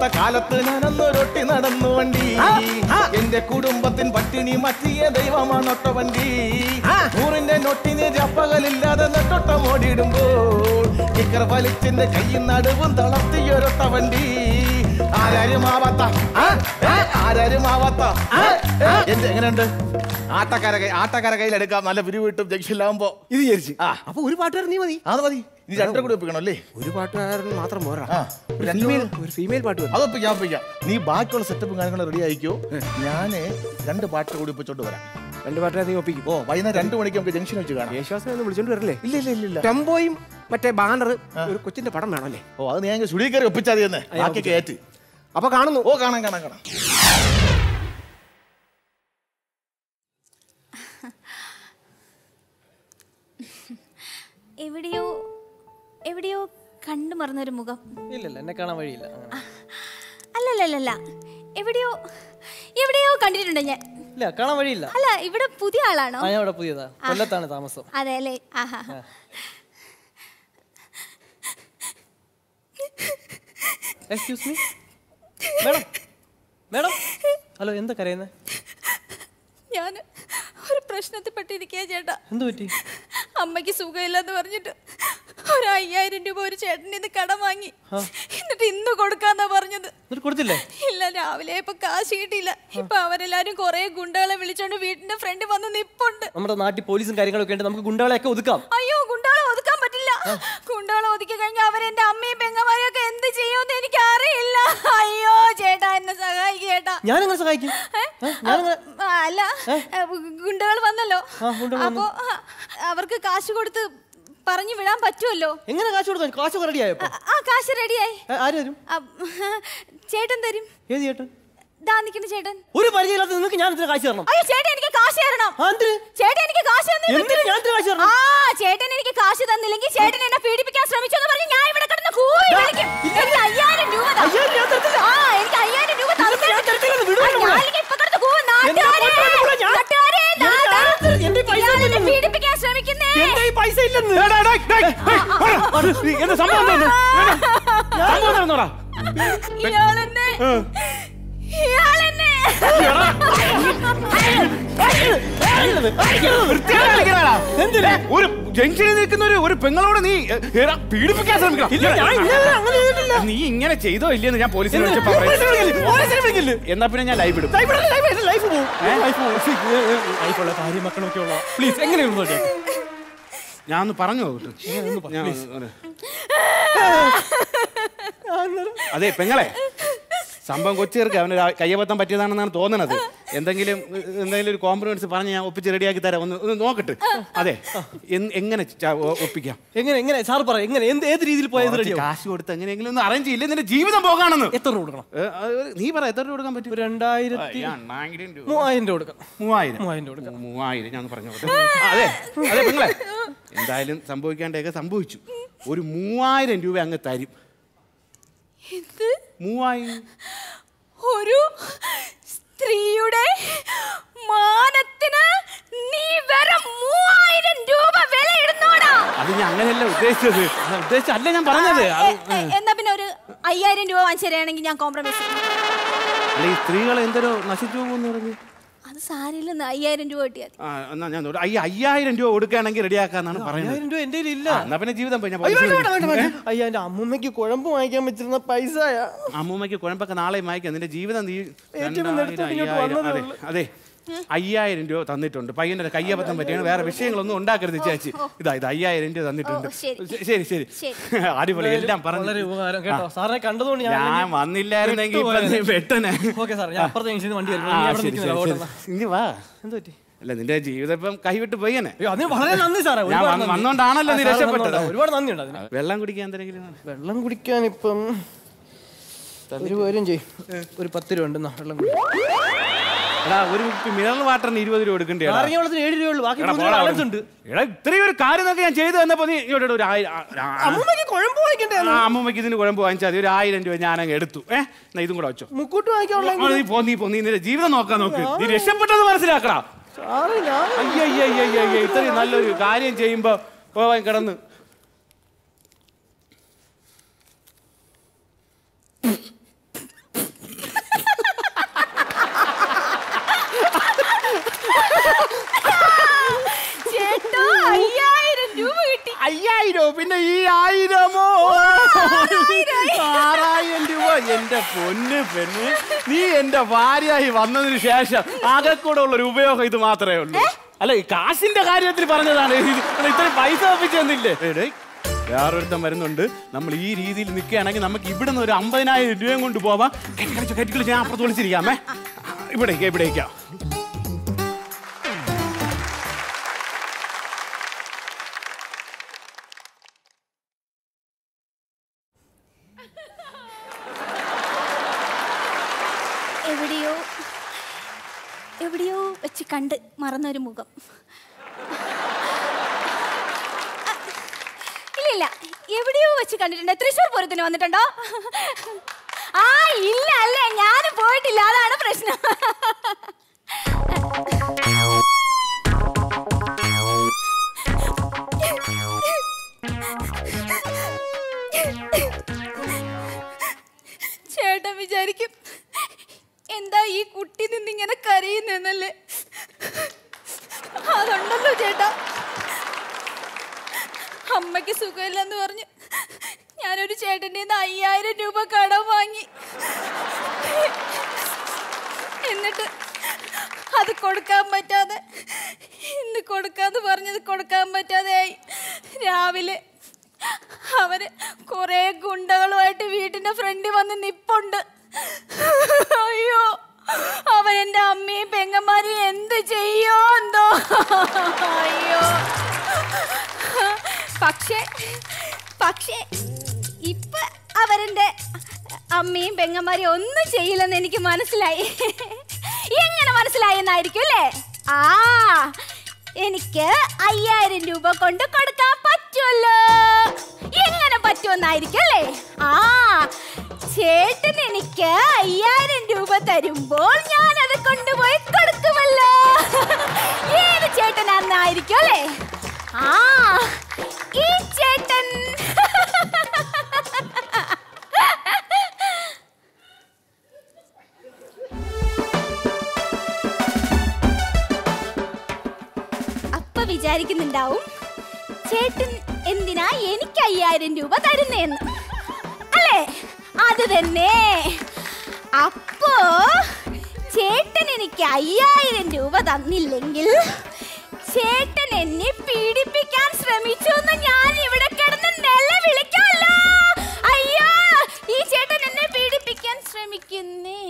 ഇന്നത്തെ കാലത്ത് ഞാനൊന്ന് റൊട്ടി നടന്നു വണ്ടി എന്റെ കുടുംബത്തിൻ പട്ടിണി മാറ്റിയ ദൈവമാണ് ഒട്ട വണ്ടി നൂറിന്റെ നൊട്ടിന് ചപ്പകലില്ലാതെ നെട്ടൊട്ടം ഓടിയിടുമ്പോൾ ഇക്കർ വലിച്ചെന്റെ കയ്യിൽ നടുവും തളർത്തിയൊരൊട്ട വണ്ടി ആരാരും ആവാത്ത ആരാരും ആവാത്ത എന്ത് എങ്ങനെയുണ്ട് ആട്ടക്കാര കൈ ആട്ടക്കാര കയ്യിൽ എടുക്കാം നല്ല പിരിവ് കിട്ടും ജംഗ്ഷനിലാവുമ്പോ ഇത് വിചാരിച്ചു ആ അപ്പൊ ഒരു പാട്ടുകാരൻ നീ മതി അത് മതി ഇനി രണ്ടര കൂടി ഒപ്പിക്കണം അല്ലേ ഒരു പാട്ടുകാരൻ മാത്രം പോരാ ഒരു ഫീമെയിൽ പാട്ട് അത് ഒപ്പിക്കാം ഒപ്പിക്കാം നീ ബാക്കിയുള്ള സെറ്റപ്പും കാര്യങ്ങളും റെഡി ആയിക്കോ ഞാന് രണ്ട് പാട്ട് കൂടി ഒപ്പിച്ചോണ്ട് വരാം രണ്ട് പാട്ടുകാർ നീ ഒപ്പിക്കും ഓ വൈകുന്നേരം രണ്ട് മണിക്ക് നമുക്ക് ജംഗ്ഷൻ വെച്ച് കാണാം യേശുദാസിനെ ഒന്നും വിളിച്ചോണ്ട് വരല്ലേ ഇല്ല ഇല്ല ഇല്ല ഇല്ല ടെമ്പോയും മറ്റേ ബാനർ ഒരു കൊച്ചിന്റെ പടം വേണമല്ലേ ഓ അത് ഞാൻ സ്റ്റുഡിയോ കയറി ഒപ്പിച്ചാൽ മതി തന്നെ ബാക്കി കയറ്റ് അപ്പൊ കാണുന്നു ഓ കാണാം കാണാം കാണാം എവിടെയോ എവിടെയോ കണ്ടു മറന്നൊരു മുഖം. ഇല്ലല്ല എന്നെ കാണാൻ വഴിയില്ല. അല്ലല്ലല്ല എവിടെയോ എവിടെയോ കണ്ടിട്ടുണ്ട് ഞാൻ. ഇല്ല കാണാൻ വഴിയില്ല. അല്ല ഇവിടെ പുതിയ ആളാണോ? ഞാൻ ഇവിടെ പുതിയതാ, കൊല്ലത്താണ് താമസം. അതെ അല്ലേ? ആഹാ. Excuse me madam madam hello എന്താ കരയുന്നത്? ഞാൻ ഒരു പ്രശ്നത്തിൽ പെട്ടിരിക്കുക ചേട്ടാ. എന്ത് പറ്റി? അമ്മയ്ക്ക് സുഖമില്ലെന്ന് പറഞ്ഞിട്ട് ഒരു അയ്യായിരം രൂപ ഒരു ചേട്ടൻ ഇത് കടം വാങ്ങി, എന്നിട്ട് ഇന്ന് കൊടുക്കാന്നാ പറഞ്ഞത്. കൊടുത്തില്ലേ? ഇല്ല, രാവിലെ ഇപ്പൊ കാശ് കിട്ടിയില്ല. ഇപ്പൊ അവരെല്ലാരും കൊറേ ഗുണ്ടകളെ വിളിച്ചോണ്ട് വീടിന്റെ ഫ്രണ്ട് വന്ന് നിപ്പുണ്ട്. നമ്മുടെ നാട്ടിൽ പോലീസും കാര്യങ്ങളൊക്കെ ഉണ്ട്, നമുക്ക് ഗുണ്ടകളെയൊക്കെ ഒതുക്കാം. അയ്യോ ഗുണ്ടകളെ ഒതുക്കാൻ പറ്റില്ല. ഗുണ്ടകളെ ഒതുക്കി കഴിഞ്ഞാൽ അവരെന്റെ അമ്മയും പെങ്ങന്മാരും ഒക്കെ എന്ത് ചെയ്യുമെന്ന് എനിക്ക് അറിയില്ല. അയ്യോ ചേട്ടാ എന്നെ സഹായിക്കും ചേട്ടാ. ഞാനെങ്ങനെ സഹായിക്കും? അല്ല ഗുണ്ടകൾ വന്നല്ലോ, അപ്പൊ അവർക്ക് കാശ് കൊടുത്ത് പറഞ്ഞു വിടാൻ പറ്റുമല്ലോ. എങ്ങനെ കാശ് കൊടുക്കാൻ? കാശ് റെഡിയായോ? ആ കാശ് റെഡിയായി. ആര് തരും? ചേട്ടൻ തരും. ഏത് ചേട്ടൻ? ദാ നിൽക്കുന്ന ചേട്ടൻ. ഒരു പരിചയമില്ലാത്ത നിങ്ങൾക്ക് ഞാൻ എന്തിനാ കാശ് തരണം? അയ്യോ ചേട്ടൻ എനിക്ക് കാശ് തരണം. ചേട്ടൻ എനിക്ക് കാശ് തന്നില്ല. ആ ചേട്ടൻ എനിക്ക് കാശ് തന്നില്ലെങ്കിൽ ചേട്ടൻ എന്നെ പീഡിപ്പിക്കാൻ ശ്രമിച്ചെന്ന് പറഞ്ഞ് ഞാൻ ഇവിടെ കിടന്ന് കൂവി വിളിക്കും. എനിക്ക് അയ്യായിരം രൂപ ആ എനിക്ക് അയ്യായിരം രൂപ പീഡിപ്പിക്കാൻ ശ്രമിക്കുന്നേ. പൈസ ഇല്ലെന്ന് ഇയാളെന്നെ ഇയാളെന്നെ ഒരു ജംഗ്ഷനിൽ നിൽക്കുന്ന ഒരു ഒരു പെങ്ങളോട് നീ പീഡിപ്പിക്കാൻ ശ്രമിക്കണം. നീ ഇങ്ങനെ ചെയ്തോ ഇല്ലെന്ന് ഞാൻ പോലീസിനെ വിളിച്ചപ്പോ എന്നാ പിന്നെ ഞാൻ ലൈവ് ഇടും. ലൈഫുള്ള കാര്യം മക്കളൊക്കെ ഉള്ള പ്ലീസ് എങ്ങനെയൊന്നും ഞാൻ ഒന്ന് പറഞ്ഞു അതെ പെങ്ങളെ, സംഭവം കൊച്ചേർക്ക് അവന് കയ്യബദ്ധം പറ്റിയതാണെന്നാണ് തോന്നുന്നത്. എന്തെങ്കിലും എന്തെങ്കിലും ഒരു കോംപ്രമൈസ് പറഞ്ഞ് ഞാൻ ഒപ്പിച്ച് റെഡിയാക്കി തരാം. ഒന്ന് ഒന്ന് നോക്കട്ടെ. അതെ എങ്ങനെ ഒപ്പിക്കാം? എങ്ങനെ എങ്ങനെ സാർ പറ എങ്ങനെ എന്ത് ഏത് രീതിയിൽ പോയത്? കാശ് കൊടുത്ത് എങ്ങനെയെങ്കിലും ഒന്ന് അറേഞ്ച് ചെയ്യില്ല, നിന്റെ ജീവിതം പോകാണെന്ന്. എത്ര രൂപ കൊടുക്കണം? നീ പറ എത്ര രൂപ കൊടുക്കാൻ പറ്റും? രണ്ടായിരത്തി മൂവായിരം രൂപ കൊടുക്കാം. മൂവായിരം മൂവായിരം രൂപ കൊടുക്കാം. മൂവായിരം ഞാൻ പറഞ്ഞു. അതെ അതെ പെങ്ങളെ, എന്തായാലും സംഭവിക്കാണ്ടൊക്കെ സംഭവിച്ചു. ഒരു മൂവായിരം രൂപ അങ്ങ് തരും. മൂവായിരം ഒരു സ്ത്രീയുടെ മാനത്തിന് നീ വെറും മൂവായിരം രൂപ വില ഇടുന്നോടാ? അത് ഞാൻ അങ്ങനെയല്ല ഉദ്ദേശിച്ചത്. ഉദ്ദേശിച്ചല്ല ഞാൻ പറഞ്ഞത്. എന്നാ പിന്നെ ഒരു അയ്യായിരം രൂപ വാങ്ങിച്ചു തരാണെങ്കിൽ ഞാൻ കോംപ്രമൈസ്. അല്ല ഈ സ്ത്രീകൾ എന്തോ നശിച്ചു പോകുന്നു പറഞ്ഞു. അത് സാരില്ലെന്ന് അയ്യായിരം രൂപ കിട്ടിയാൽ എന്നാ ഞാൻ അയ്യായിരം രൂപ കൊടുക്കുകയാണെങ്കിൽ റെഡിയാക്കാന്നാണ് പറയുന്നത്. അയ്യായിരം രൂപ എന്റെ ഇല്ല. എന്നാ പിന്നെ ജീവിതം പോയി. അയ്യോ എന്റെ അമ്മൂമ്മയ്ക്ക് കുഴമ്പ് വാങ്ങിക്കാൻ പറ്റുന്ന പൈസ. അമ്മൂമ്മയ്ക്ക് കുഴമ്പൊക്കെ നാളെ വാങ്ങിക്കാം. നിന്റെ ജീവിതം നീ അതെ അയ്യായിരം രൂപ തന്നിട്ടുണ്ട്. പയ്യന്റെ കയ്യബദ്ധം പറ്റിയാണ്, വേറെ വിഷയങ്ങളൊന്നും ഉണ്ടാക്കരുത് ചേച്ചി. ഇതാ ഇത് അയ്യായിരം രൂപ തന്നിട്ടുണ്ട്. ശരി ശരി അടിപൊളി, എല്ലാം പറഞ്ഞു. സാറിനെ കണ്ടതുകൊണ്ട് ഞാൻ വന്നില്ലായിരുന്നെങ്കിൽ വെട്ടനെ. ഇനി വാ. എന്ത് പറ്റി? അല്ല നിന്റെ ജീവിതം ഇപ്പം കൈവിട്ട് പോയനെ. വളരെ നന്ദി സാറേ. ഞാൻ വന്നോണ്ടാണല്ലോ നീ രക്ഷപ്പെട്ടത്. ഒരുപാട് നന്ദിയുണ്ട് അതിന്. വെള്ളം കുടിക്കാൻ എന്തെങ്കിലും? വെള്ളം കുടിക്കാൻ ഇപ്പം ഒരു കാര്യം ചെയ്യും, ഒരു പത്ത് രൂപ ഉണ്ടെന്നാ വെള്ളം കുടിക്കും. എടാ ഒരു മിനറൽ വാട്ടറിന് ഇരുപത് രൂപ എടുക്കണ്ടേ? ഏഴ് രൂപ ഉള്ളൂ, ബാക്കി ബാലൻസ് ഉണ്ട്. എടാ ഇത്രയും ഒരു കാര്യം നോക്കി ഞാൻ ചെയ്തു തന്നപ്പോ നീ ഇങ്ങോട്ട് ഒരു അമ്മൂമ്മയ്ക്ക് കുഴമ്പ് വാങ്ങിക്കണ്ടേ? അമ്മൂമ്മയ്ക്ക് ഇതിന് കുഴമ്പ് വാങ്ങിച്ചാൽ മതി. ഒരു ആയിരം രൂപ ഞാൻ അങ്ങ് എടുത്തു. ഏഹ് എന്നാ ഇതും കൂടെ വെച്ചോ. മുക്കൂട്ട് വാങ്ങിക്കാനുള്ള നീ പോ നീ പോ നീ നിന്റെ ജീവിതം നോക്കാൻ നോക്ക്. നീ രക്ഷപ്പെട്ടത് മനസ്സിലാക്കടാ. അയ്യയ്യയ്യയ്യ ഇത്രയും നല്ലൊരു കാര്യം ചെയ്യുമ്പോ പോവാൻ കിടന്ന് എന്റെ പൊന്ന് പെണ്ണ്, നീ എന്റെ ഭാര്യയായി വന്നതിന് ശേഷം ആകെ കൂടെ ഉള്ളൊരു ഉപയോഗം ഇത് മാത്രമേ ഉള്ളൂ. അല്ല, ഈ കാശിന്റെ കാര്യത്തിൽ പറഞ്ഞതാണ്. ഇത്രയും പൈസ ഒപ്പിച്ചെന്നില്ലേ? വേറൊരുത്തം വരുന്നുണ്ട്. നമ്മൾ ഈ രീതിയിൽ നിൽക്കുകയാണെങ്കിൽ നമുക്ക് ഇവിടെ നിന്ന് ഒരു അമ്പതിനായിരം രൂപയും കൊണ്ട് പോവാം. കെട്ടിക്കളിച്ച് കെട്ടിക്കളിച്ച് ഞാൻ അപ്പുറത്ത് വിളിച്ചിരിക്കാമേ. ഇവിടേക്കാ ഇവിടേക്കാ എവിടെയോ എവിടെയോ വെച്ച് കണ്ട് മറന്നൊരു മുഖം. ഇല്ല, എവിടെയോ വെച്ച് കണ്ടിട്ടുണ്ട്. തൃശ്ശൂർ പൂരത്തിന് വന്നിട്ടുണ്ടോ? ആ ഇല്ല അല്ലേ, ഞാൻ പോയിട്ടില്ല, അതാണ് പ്രശ്നം. ചേട്ടൻ വിചാരിക്കും എന്താ ഈ കുട്ടി നിന്നിങ്ങനെ കരയുന്നല്ലേ. അതുണ്ടല്ലോ ചേട്ടാ, അമ്മയ്ക്ക് സുഖമില്ലെന്ന് പറഞ്ഞ് ഞാനൊരു ചേട്ടൻ്റെ നിന്ന് അയ്യായിരം രൂപ കടം വാങ്ങി. എന്നിട്ട് അത് കൊടുക്കാൻ പറ്റാതെ, ഇന്ന് കൊടുക്കാന്ന് പറഞ്ഞത് കൊടുക്കാൻ പറ്റാതെയായി. രാവിലെ അവര് കുറെ ഗുണ്ടകളുമായിട്ട് വീട്ടിന്റെ ഫ്രണ്ടിൽ വന്ന് നിപ്പുണ്ട്. അയ്യോ, അവൻ എൻ്റെ അമ്മയും പെങ്ങന്മാരെയും എന്ത് ചെയ്യോ എന്തോ. അയ്യോ, പക്ഷേ പക്ഷേ ഇപ്പൊ അവരെന്റെ അമ്മയും പെങ്ങന്മാരെയും ഒന്നും ചെയ്യില്ലെന്ന് എനിക്ക് മനസ്സിലായി. എങ്ങനെ മനസ്സിലായി എന്നായിരിക്കും അല്ലേ? ആ, എനിക്ക് അയ്യായിരം രൂപ കൊണ്ട് കൊടുക്കാൻ പറ്റുമല്ലോ. എങ്ങനെ പറ്റുമെന്നായിരിക്കും അല്ലേ? ആ, ചേട്ടൻ എനിക്ക് അയ്യായിരം രൂപ തരുമ്പോൾ ഞാൻ അത് കൊണ്ടുപോയി കൊടുക്കുമല്ലോ. ഏത് ചേട്ടനാന്നായിരിക്കും അല്ലേ? ആ, ഈ ചേട്ടൻ. അപ്പ വിചാരിക്കുന്നുണ്ടാവും ചേട്ടൻ എന്തിനാ എനിക്ക് അയ്യായിരം രൂപ തരുന്നേന്ന് അല്ലേ? അത് തന്നെ. അപ്പോ ചേട്ടൻ എനിക്ക് അയ്യായിരം രൂപ തന്നില്ലെങ്കിൽ ചേട്ടൻ എന്നെ പീഡിപ്പിക്കാൻ ശ്രമിച്ചു എന്ന് ഞാൻ ഇവിടെ കിടന്ന് നിലവിളിക്കാമല്ലോ. അയ്യോ, ഈ ചേട്ടൻ എന്നെ പീഡിപ്പിക്കാൻ ശ്രമിക്കുന്നേ.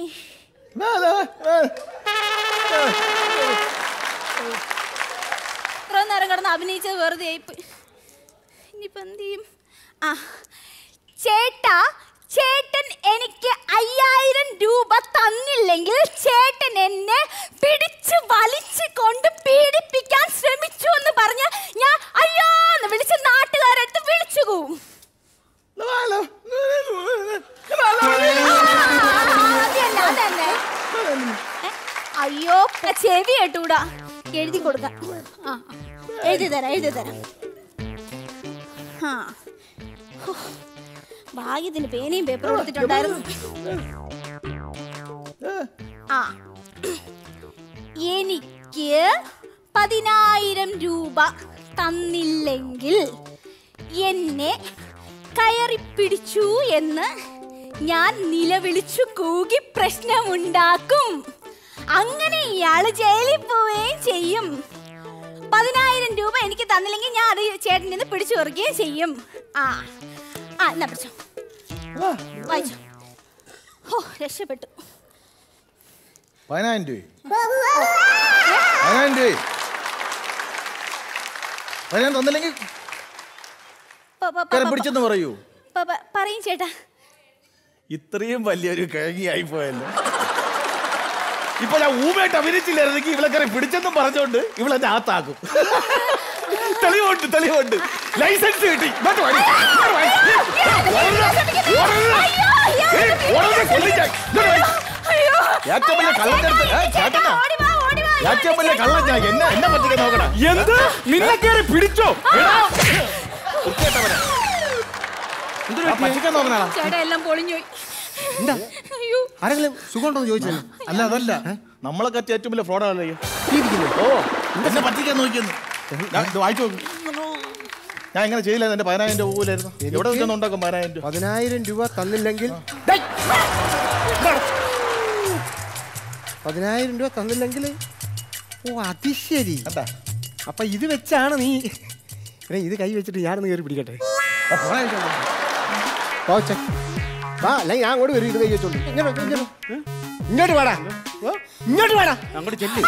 ഇത്ര നേരം കിടന്ന് അഭിനയിച്ചത് വെറുതെ ആയിപ്പോയി. ഇനിയിപ്പോ എന്ത് ചെയ്യും? ആ, ചേട്ടാ, ചേട്ടൻ എനിക്ക് അയ്യായിരം രൂപ തന്നില്ലെങ്കിൽ ചേട്ടൻ എന്നെ പിടിച്ചു വലിച്ചു കൊണ്ട് പീഡിപ്പിക്കാൻ ശ്രമിച്ചു എന്ന് പറഞ്ഞ് ഞാൻ അയ്യോ എന്ന് വിളിച്ച് നാട്ടുകാരെടുത്ത് വിളിച്ചു പോവും. അയ്യോ, ചെവി കേട്ടൂടാ. എഴുതി കൊടുക്കാം. ആ, എഴുതി തരാം എഴുതി തരാം ആ, ഭാഗ്യത്തിന് പേനയും പേപ്പറും കൊടുത്തിട്ടുണ്ടായിരുന്നു. ആ, എനിക്ക് പതിനായിരം രൂപ തന്നില്ലെങ്കിൽ എന്നെ കയറി പിടിച്ചു എന്ന് ഞാൻ നിലവിളിച്ചു കൂകി പ്രശ്നമുണ്ടാക്കും. അങ്ങനെ ഇയാള് ജയിലിൽ പോവുകയും ചെയ്യും. പതിനായിരം രൂപ എനിക്ക് തന്നില്ലെങ്കിൽ ഞാൻ അത് ചേട്ടനിൽ നിന്ന് പിടിച്ചു പറിക്കുകയും ചെയ്യും. ആ ആ എന്നാ പിടിച്ചോ, വായിച്ചോ. ഓ, രക്ഷപ്പെട്ടു. പതിനായിരം രൂപ പതിനായിരം രൂപ പതിനായിരം തന്നില്ലെങ്കിൽ പിടിച്ചെന്ന് പറയൂ. പറയും ചേട്ടാ. ഇത്രയും വലിയൊരു കിഴങ്ങിയായി പോയല്ലോ. ഇപ്പൊ ഞാൻ ഊമയായിട്ട് അഭിനയിച്ചില്ലായിരുന്നെങ്കിൽ ഇവളെ കയറി പിടിച്ചെന്നും പറഞ്ഞോണ്ട് ഇവളെന്നെ അകത്താക്കും. തെളിവുണ്ട് തെളിവുണ്ട് ലൈസൻസ് കിട്ടി. ഏറ്റവും വലിയ കള്ളന്റെ അടുത്ത് ചേട്ടനാ, ഏറ്റവും വലിയ കള്ളൻ ഞാൻ. എന്നെ എന്നെ പറ്റിക്കാൻ നോക്കണ. എന്ത് നിന്നെ കയറി പിടിച്ചോ? പറ്റിക്കാൻ നോക്കണ ചേട്ടാ, എല്ലാം പൊളിഞ്ഞു പോയി. ആരെങ്കിലും സുഖമുണ്ടോ ചോദിച്ചത്? അല്ല, അതല്ല, നമ്മളെ കറ്റി ഏറ്റവും വലിയ ഫ്രോഡാണല്ലോ. ഓ, എന്നെ പറ്റിക്കാൻ നോക്കിയെന്ന് വായിച്ചു നോക്കും. ഞാൻ ഇങ്ങനെ ചെയ്യില്ല. എന്റെ പതിനായിരം രൂപ പോലായിരുന്നു. എവിടെ വെച്ചൊന്നും ഉണ്ടാക്കും പതിനായിരം രൂപ? പതിനായിരം രൂപ തന്നില്ലെങ്കിൽ പതിനായിരം രൂപ തന്നില്ലെങ്കിൽ ഓ അത് ശരി. അപ്പൊ ഇത് വെച്ചാണ് നീ ഇത് കൈ വെച്ചിട്ട് ഞാനൊന്ന് കയറി പിടിക്കട്ടെ. വാ അല്ലെങ്കിൽ ഞാൻ അങ്ങോട്ട് വരും. ഇത് കൈ വെച്ചോണ്ട് ഇങ്ങോട്ട് വേടാ ഇങ്ങോട്ട് വേടാ അങ്ങോട്ട് ചെല്ലി.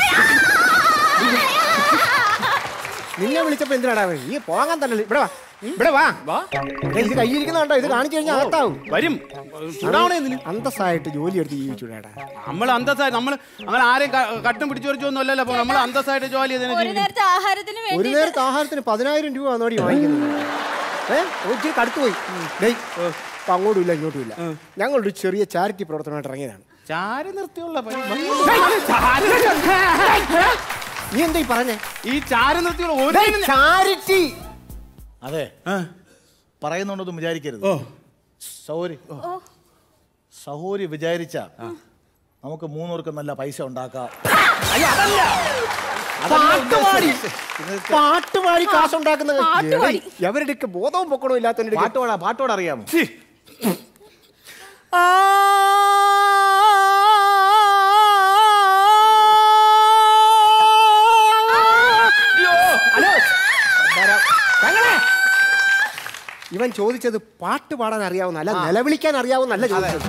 നിന്നെ വിളിച്ചപ്പോ എന്തിനാടാ നീ പോകാൻ തന്നെ? ഇവിടെ വാ ഇവിടെ വാ. ഇത് കയ്യിരിക്കുന്ന കണ്ടോ? ഇത് കാണിച്ചു കഴിഞ്ഞാൽ അകത്താവും. വരും. അന്തസ്സായിട്ട് ജോലി എടുത്ത് ജീവിച്ചൂടാ. നമ്മൾ അന്തസ്സായിട്ട് നമ്മൾ അങ്ങനെ ആരെയും കട്ടും പിടിച്ചു പറിച്ചൊന്നും അല്ലല്ലോ. അപ്പൊ നമ്മൾ അന്തസ്സായിട്ട് ജോലി ചെയ്തതിന് ഒരു നേരത്തെ ആഹാരത്തിന് പതിനായിരം രൂപ നോടി വാങ്ങിക്കുന്നത്. ഏഹ് ഒത്തിരി കടുത്തു പോയി. അപ്പൊ അങ്ങോട്ടും ഇല്ല ഇങ്ങോട്ടും ഇല്ല. ഞങ്ങളൊരു ചെറിയ ചാരിറ്റി പ്രവർത്തനമായിട്ട് ഇറങ്ങിയതാണ്. ചാരി നിർത്തിയുള്ള നീ എന്താ ഈ പറഞ്ഞേ? ഈ ചാരി നിർത്തിയുള്ള ചാരിറ്റി. അതെ പറയുന്നുണ്ടൊന്നും വിചാരിക്കരുത്. സൗരി സഹോരി വിചാരിച്ച നമുക്ക് മൂന്നൂർക്ക് നല്ല പൈസ ഉണ്ടാക്കാം. പാട്ടുപാടി കാശുണ്ടാക്കുന്നത് എവരുടെയൊക്കെ ബോധവും പൊക്കണോ ഇല്ലാത്ത പാട്ടോടാ പാട്ടോട് അറിയാമോ? ഇവൻ ചോദിച്ചത് പാട്ട് പാടാൻ അറിയാവുന്ന അല്ല നിലവിളിക്കാൻ അറിയാവുന്നല്ല ചോദിച്ചത്.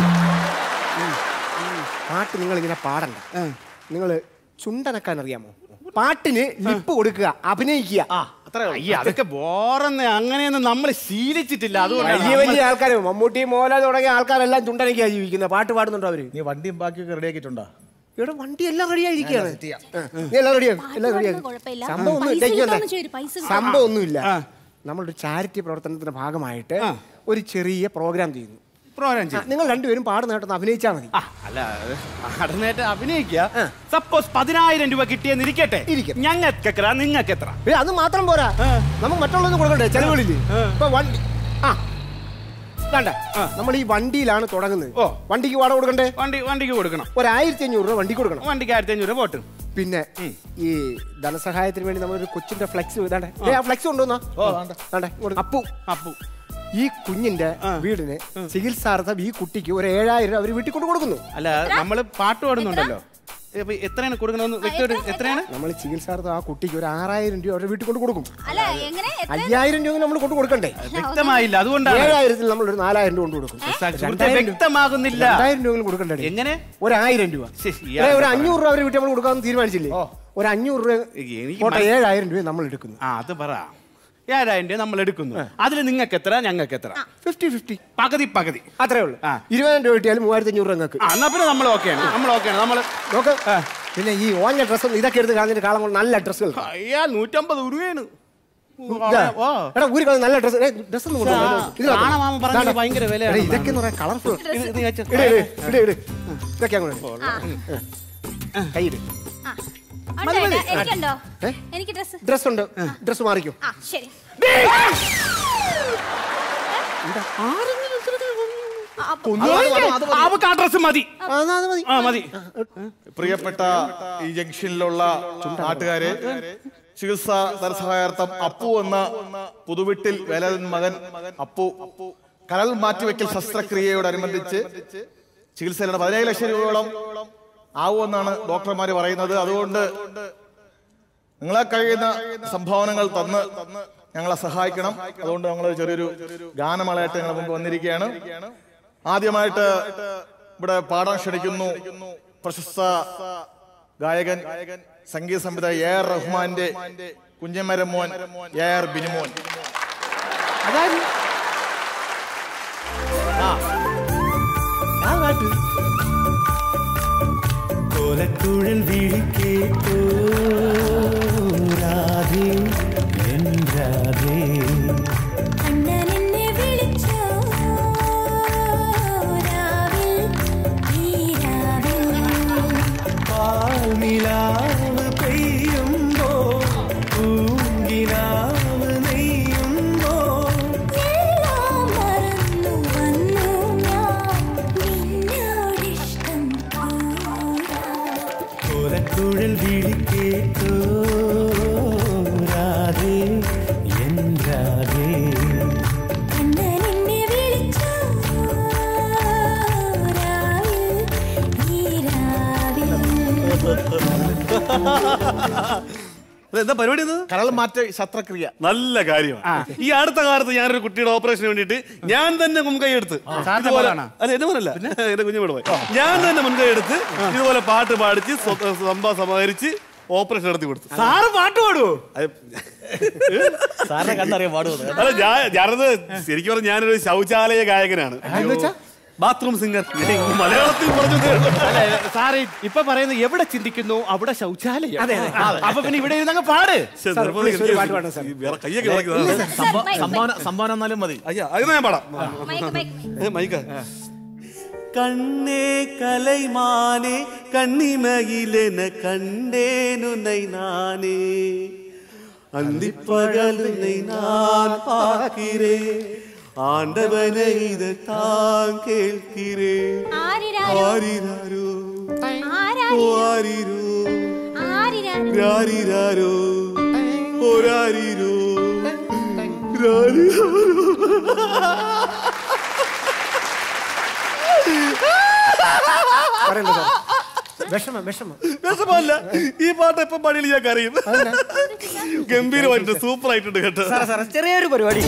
പാട്ട് നിങ്ങൾ ഇങ്ങനെ പാടണ്ട. നിങ്ങൾ ചുണ്ടനക്കാൻ അറിയാമോ? പാട്ടിന് ലിപ്പ് കൊടുക്കുക, അഭിനയിക്കുക. അതൊക്കെ ബോറന്ന് അങ്ങനെയൊന്നും നമ്മൾ ശീലിച്ചിട്ടില്ല. അതുകൊണ്ട് വലിയ വലിയ ആൾക്കാർ മമ്മൂട്ടി മോഹൻലാൽ തുടങ്ങിയ ആൾക്കാരെല്ലാം ചുണ്ടനക്കാ ജീവിക്കുന്നത്. പാട്ട് പാടുന്നുണ്ടോ അവര്? നീ വണ്ടിയും ബാക്കിയൊക്കെ റെഡിയാക്കിയിട്ടുണ്ടോ? ഇവിടെ വണ്ടി എല്ലാം റെഡിയായിരിക്കുകയാണ്. എല്ലാം റെഡിയാണ് എല്ലാം റെഡിയാക്കി. സംഭവം ഒന്നും സംഭവം ഒന്നുമില്ല. നമ്മളൊരു ചാരിറ്റി പ്രവർത്തനത്തിന്റെ ഭാഗമായിട്ട് ഒരു ചെറിയ പ്രോഗ്രാം ചെയ്യുന്നു. നിങ്ങൾ രണ്ടുപേരും പാടുന്നതായിട്ടൊന്ന് അഭിനയിച്ചാൽ മതി. അല്ല പാടുന്നതായിട്ട് അഭിനയിക്കുക. സപ്പോസ് പതിനായിരം രൂപ കിട്ടിയെന്ന് ഇരിക്കട്ടെ. ഞങ്ങൾക്ക് എത്ര നിങ്ങൾക്ക് എത്ര? അത് മാത്രം പോരാ, നമുക്ക് മറ്റുള്ളതൊന്നും കൊടുക്കണ്ടേ ചെലവുകളിൽ. ഇപ്പൊ വണ്ടി ആ വേണ്ട, നമ്മൾ ഈ വണ്ടിയിലാണ് തുടങ്ങുന്നത്. ഓ വണ്ടിക്ക് വാടക കൊടുക്കണ്ടേ? വണ്ടി വണ്ടിക്ക് കൊടുക്കണം. ഒരു ആയിരത്തി അഞ്ഞൂറ് രൂപ വണ്ടിക്ക് കൊടുക്കണം. വണ്ടിക്ക് ആയിരത്തി അഞ്ഞൂറ് രൂപ പോട്ട്. പിന്നെ ഈ ധനസഹായത്തിന് വേണ്ടി നമ്മളൊരു കൊച്ചിന്റെ ഫ്ലെക്സ് ഇതാണ്ടേ, ആ ഫ്ലെക്സ് കൊണ്ടുവന്നാ അപ്പു അപ്പു ഈ കുഞ്ഞിന്റെ വീടിന് ചികിത്സാർത്ഥം ഈ കുട്ടിക്ക് ഒരു ഏഴായിരം രൂപ അവര് വീട്ടിൽ കൊണ്ട് കൊടുക്കുന്നു. അല്ല നമ്മള് പാട്ട് പാടുന്നുണ്ടല്ലോ, എത്രയാണ് കൊടുക്കണമെന്ന്? എത്രയാണ് നമ്മൾ ചികിത്സാർത്ഥം ആ കുട്ടിക്ക് ഒരു ആറായിരം രൂപ അവരുടെ വീട്ടിൽ കൊണ്ട് കൊടുക്കും. അയ്യായിരം രൂപ നമ്മൾ കൊണ്ട് കൊടുക്കണ്ടേ? വ്യക്തമായില്ല, അതുകൊണ്ടാണ് ഏഴായിരത്തിൽ നമ്മൾ ഒരു നാലായിരം രൂപ കൊണ്ട് കൊടുക്കും. വ്യക്തമാകുന്നില്ല. രണ്ടായിരം രൂപ കൊടുക്കണ്ടേ? എങ്ങനെ ഒരു ആയിരം രൂപ ഒരു അഞ്ഞൂറ് രൂപ അവരുടെ വീട്ടിൽ നമ്മൾ കൊടുക്കാമെന്ന് തീരുമാനിച്ചില്ലേ? ഒരു അഞ്ഞൂറ് രൂപ ഏഴായിരം രൂപ നമ്മൾ എടുക്കുന്നു. ആ അത് പറ. ഏഴായിരം രൂപ നമ്മൾ എടുക്കുന്നു. അതിൽ നിങ്ങൾക്ക് എത്ര ഞങ്ങൾക്ക് എത്ര? ഫിഫ്റ്റി ഫിഫ്റ്റി പകുതി പകുതി അത്രേ ഉള്ളൂ. ഇരുപതിനായിരം രൂപ കിട്ടിയാലും മൂവായിരത്തി അഞ്ഞൂറ് നിങ്ങൾക്ക്. എന്നാ പിന്നെ നമ്മൾ ഓക്കെയാണ് നമ്മൾ ഓക്കെയാണ് നമ്മൾ നോക്ക്. പിന്നെ ഈ ഓഞ്ഞ ഡ്രസ്സ് ഇതൊക്കെ എടുത്ത് കളഞ്ഞിട്ട് കാലം കൊണ്ട് നല്ല ഡ്രസ്സുകൾ അയ്യാ നൂറ്റമ്പത് രൂപയാണ്. എടാ ഊരി കളഞ്ഞ നല്ല ഡ്രസ്സ് ഡ്രസ്സ് ഭയങ്കര വിലയാണ്. ഇതൊക്കെ കളർഫുൾ ഇതൊക്കെ അങ്ങോട്ട് കൈയിട്. ഡ്രസ് ഉണ്ട്, ഡ്രസ് മാറിക്കും. പ്രിയപ്പെട്ട ഈ ജംഗ്ഷനിലുള്ള നാട്ടുകാരെ, ചികിത്സാ ധനസഹായാർത്ഥം അപ്പു എന്ന പുതുവിട്ടിൽ വേലൻ മകൻ അപ്പു കരൾ മാറ്റിവെക്കൽ ശസ്ത്രക്രിയയോടനുബന്ധിച്ച് ചികിത്സയിലാണ് പതിനേഴ് ലക്ഷം രൂപയോളം ആവുമെന്നാണ് ഡോക്ടർമാർ പറയുന്നത്. അതുകൊണ്ട് നിങ്ങളെ കഴിയുന്ന സംഭാവനകൾ തന്ന് ഞങ്ങളെ സഹായിക്കണം. അതുകൊണ്ട് ഞങ്ങൾ ചെറിയൊരു ഗാനമേളയായിട്ട് ഞങ്ങൾ മുമ്പ് വന്നിരിക്കുകയാണ്. ആദ്യമായിട്ട് ഇവിടെ പാടാൻ ക്ഷണിക്കുന്നു പ്രശസ്ത ഗായകൻ സംഗീത സംവിധായകൻ എ ആർ റഹ്മാന്റെ കുഞ്ഞമരം മോൻ എ ആർ ബിനുമോൻ. കോലക്കുഴൽ വിളി കേട്ടോ രാധേ എൻ രാധേ, അണ്ണനെന്നെ വിളിച്ചോ രാവിൽ ഈ രാവിൽ, പാൽനിലാവ് പെയ്യുമ്പോ പൂങ്കിനാവ് നെയ്യുമ്പോ എല്ലാം മറന്നു വന്നു ഞാൻ നിന്നോടിഷ്ടം. കോലക്കുഴൽ വിളി കേട്ടോ രാധേ എൻ രാധേ. എന്താ പരിപാടി? കരൾ മാറ്റ ശസ്ത്രക്രിയ. നല്ല കാര്യമാണ്. ഈ അടുത്ത കാലത്ത് ഞാനൊരു കുട്ടിയുടെ ഓപ്പറേഷന് വേണ്ടിയിട്ട് ഞാൻ തന്നെ മുൻകൈ എടുത്ത് ഇതുപോലെ അല്ല എന്നെ പോലല്ല എന്റെ കുഞ്ഞുമോട് പോയി ഞാൻ തന്നെ മുൻകൈ എടുത്ത് ഇതുപോലെ പാട്ട് പാടിച്ച് സംഭവം സമാഹരിച്ച് ഓപ്പറേഷൻ നടത്തി കൊടുത്തു. സാറ് പാട്ട് പാടുവോ? സാറിനെ കണ്ടറിയാൻ പാടുവോ? അല്ല ഞാൻ ഞാനത് ശരിക്കും പറഞ്ഞാൽ ഞാനൊരു ശൗചാലയ ഗായകനാണ്. Bathroom singer. മലയാളത്തിൽ പറഞ്ഞു. സാറ് ഇപ്പൊ പറയുന്നത് എവിടെ ചിന്തിക്കുന്നു അവിടെ ശൗചാലയം. അപ്പൊ പിന്നെ ഇവിടെ ഇരുന്നങ്ങ് പാട്. സംഭാവന എന്നാലും മതി. അയ്യാ അത് ഞാൻ പാടാം. മൈക്ക. കണ്ണേ കലൈമാനേ കണ്ണിമയിലെന കണ്ടേനുனை நானே அந்திப்பகலுனை நான் பார்க்கிறேன் ஆண்டவனை இதைத்தான் கேட்கிறேன் ஆரிராரோ ஆரிராரோ ஆரிராரோ ஓராரிரோ ராரிராரோ. വിഷമം വിഷമം വിഷമല്ല. ഈ പാട്ട് എപ്പം പണിയിൽ ഞാൻ കറിയും. ഗംഭീരമായിട്ട് സൂപ്പർ ആയിട്ടുണ്ട് കേട്ടോ. ചെറിയൊരു പരിപാടി.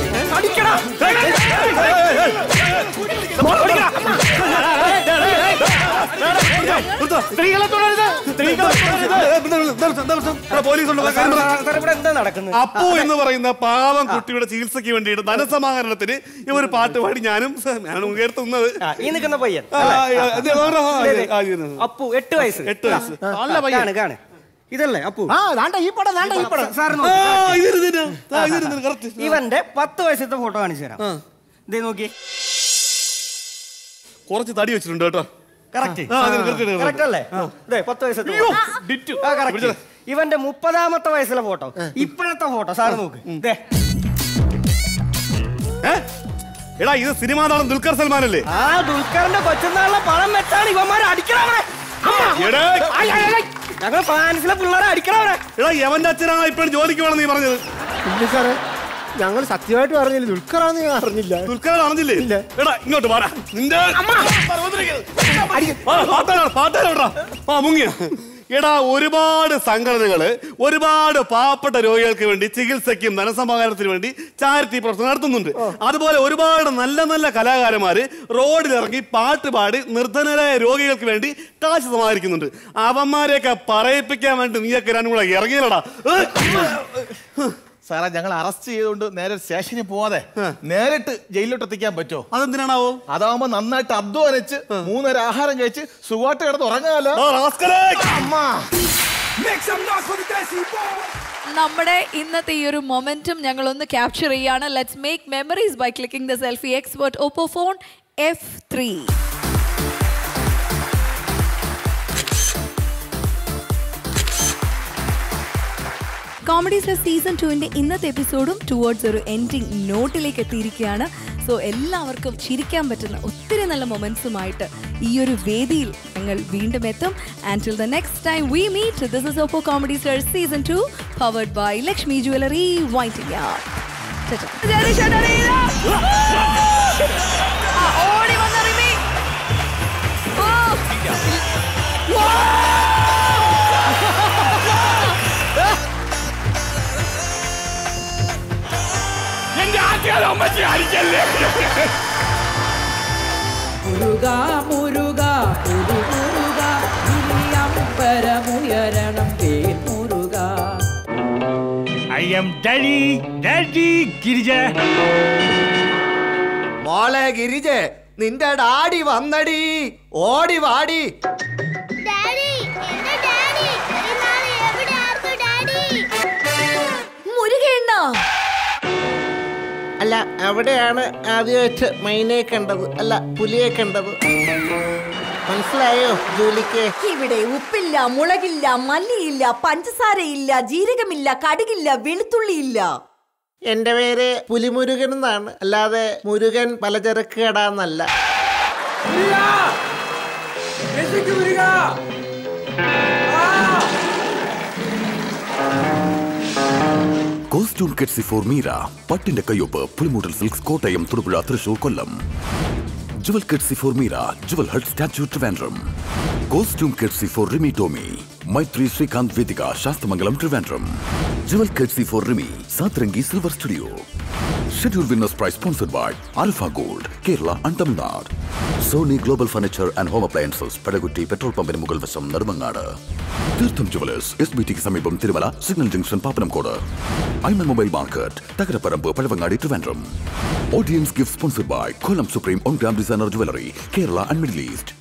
അപ്പു എന്ന് പറയുന്ന പാവം കുട്ടിയുടെ ചികിത്സയ്ക്ക് വേണ്ടിയിട്ട് ധനസമാഹരണത്തിന് ഇവർ പാട്ട് പാടി ഞാനും ഞാനും കേട്ടുന്നത്. ഈ നിൽക്കുന്ന പയ്യൻ അപ്പു എട്ട് വയസ്സ് എട്ട് വയസ്സ് നല്ല പയ്യാണ്. കാണേ ഇതല്ലേ അപ്പു? ഈ പടം ഈ പടം ഇവന്റെ പത്ത് വയസ്സത്തെ ഫോട്ടോ കാണിച്ചു തരാം. ഇതേ നോക്കി കുറച്ച് തടി വെച്ചിട്ടുണ്ട് കേട്ടോ. കറക്റ്റ് അല്ലേ? പത്ത് വയസ്സത്തെ ഇവന്റെ മുപ്പതാമത്തെ വയസ്സിലെ ഫോട്ടോ. ഇപ്പോഴത്തെ ഫോട്ടോ സാറ് നോക്ക്. എടാ ഇത് സിനിമാ താരം ദുൽഖർ സൽമാൻ അല്ലേ? ആ ദുൽഖറിന്റെ കൊച്ചുനാളിലെ പണം വെച്ചാണ് ഇവന്മാരെ അടിക്കണവരെ. ഞങ്ങൾ ഫ്രാൻസിലെ പിള്ളേരെ അടിക്കണവരെ. എടാ യവന്റെ അച്ഛനാണ് ഇപ്പോഴും ജോലിക്ക് വേണം നീ പറഞ്ഞത്. ഇല്ല സാറേ ഞങ്ങൾ സത്യമായിട്ട് പറഞ്ഞില്ല. ദുൽഖറാന്ന് ഞാൻ അറിഞ്ഞില്ല. ദുൽഖർ അറിഞ്ഞില്ലേ? എടാ ഇങ്ങോട്ട് പാടാ. നിന്റെ പാട്ടാ മുങ്ങിയ. എടാ ഒരുപാട് സംഘടനകള് ഒരുപാട് പാവപ്പെട്ട രോഗികൾക്ക് വേണ്ടി ചികിത്സയ്ക്കും ധനസമാഹരണത്തിന് വേണ്ടി ചാരിറ്റി പ്രവർത്തനം നടത്തുന്നുണ്ട്. അതുപോലെ ഒരുപാട് നല്ല നല്ല കലാകാരന്മാര് റോഡിലിറങ്ങി പാട്ട് പാടി നിർധനരായ രോഗികൾക്ക് വേണ്ടി കാശ് സമാഹരിക്കുന്നുണ്ട്. അവന്മാരെയൊക്കെ പറയിപ്പിക്കാൻ വേണ്ടി നീയൊക്കെ രണ്ടും കൂടെ ഇറങ്ങിയല്ലടാ. സാറേ ഞങ്ങൾ അറസ്റ്റ് ചെയ്തുകൊണ്ട് നേരെ സ്റ്റേഷനിൽ പോവാതെ നേരിട്ട് ജയിലിലോട്ട് എത്തിക്കാൻ പറ്റുമോ? അതെന്തിനാണാവോ? അതാവുമ്പോ നന്നായിട്ട് അധ്വാനിച്ച് മൂന്നര ആഹാരം കഴിച്ച് സുഖമായിട്ട് കിടന്ന് ഉറങ്ങാലോ. നമ്മുടെ ഇന്നത്തെ ഈ ഒരു മൊമെന്റും ഞങ്ങൾ ഒന്ന് ക്യാപ്ചർ ചെയ്യാണ്. Let's make memories by clicking the selfie expert Oppo phone F three. Comedy star season ടുവിൻ്റെ ഇന്നത്തെ എപ്പിസോഡും ടുവേർഡ്സ് ഒരു എൻഡിങ് നോട്ടിലേക്ക് എത്തിയിരിക്കുകയാണ്. സോ എല്ലാവർക്കും ചിരിക്കാൻ പറ്റുന്ന ഒത്തിരി നല്ല മൊമെന്റ്സുമായിട്ട് ഈ ഒരു വേദിയിൽ ഞങ്ങൾ വീണ്ടും എത്തും. And till the next time we meet, this is Oppo comedy star season two powered by Lakshmi jewellery wedding yard. ഓടി വന്ന റിമി. മുരുകാ മുരുകാ മുരുകാ അമ്പരമുയരണം തേൻ മുരുകാ. I am daddy, daddy Girija. മോളെ ഗിരിജ നിന്റെ ഡാഡി വന്നടി, ഓടി വാടി. മുരുകേണ്ണ അല്ല അവിടെയാണ് ആദ്യമായിട്ട് മൈനയെ കണ്ടത്, അല്ല പുലിയെ കണ്ടത്. മനസ്സിലായോ ജോലിക്ക്? ഇവിടെ ഉപ്പില്ല, മുളകില്ല, മല്ലിയില്ല, പഞ്ചസാരയില്ല, ജീരകമില്ല, കടുകില്ല, വെളുത്തുള്ളിയില്ല. എന്റെ പേര് പുലിമുരുകൻ എന്നാണ്, അല്ലാതെ മുരുകൻ പലചരക്ക് കടാന്നല്ല. കോസ്റ്റ്യൂം കിഡ്സി ഫോർ മീര, പട്ടിന്റെ കയ്യൊപ്പ്, Pulimoottil silks, Kottayam, Thodupuzha, Thrissur, Kollam. Jewel courtesy for Meera, jewel hut, statue, Trivandrum. Costume courtesy for Rimi Tomy, Maitri Srikanth Vedika, Shastamangalam, Trivandrum. Jewel courtesy for Rimi, Satrangi Silver Studio. Schedule winners prize sponsored by Alpha Gold, Kerala and Tamil Nadu. Sony Global Furniture and Home Appliances, Pedagutti Petrol Pump in Mugalvasam, Narmangada. Tirtham Jewelers, S B T Samibam Tirumala, Signal Junction, Papanamkoda. Ayman Mobile Market, Takaraparambu, Padavangadi, Trivandrum. Audience gift sponsored by Kolam Supreme On Gram Designer Jewelry, Kerala and Middle East.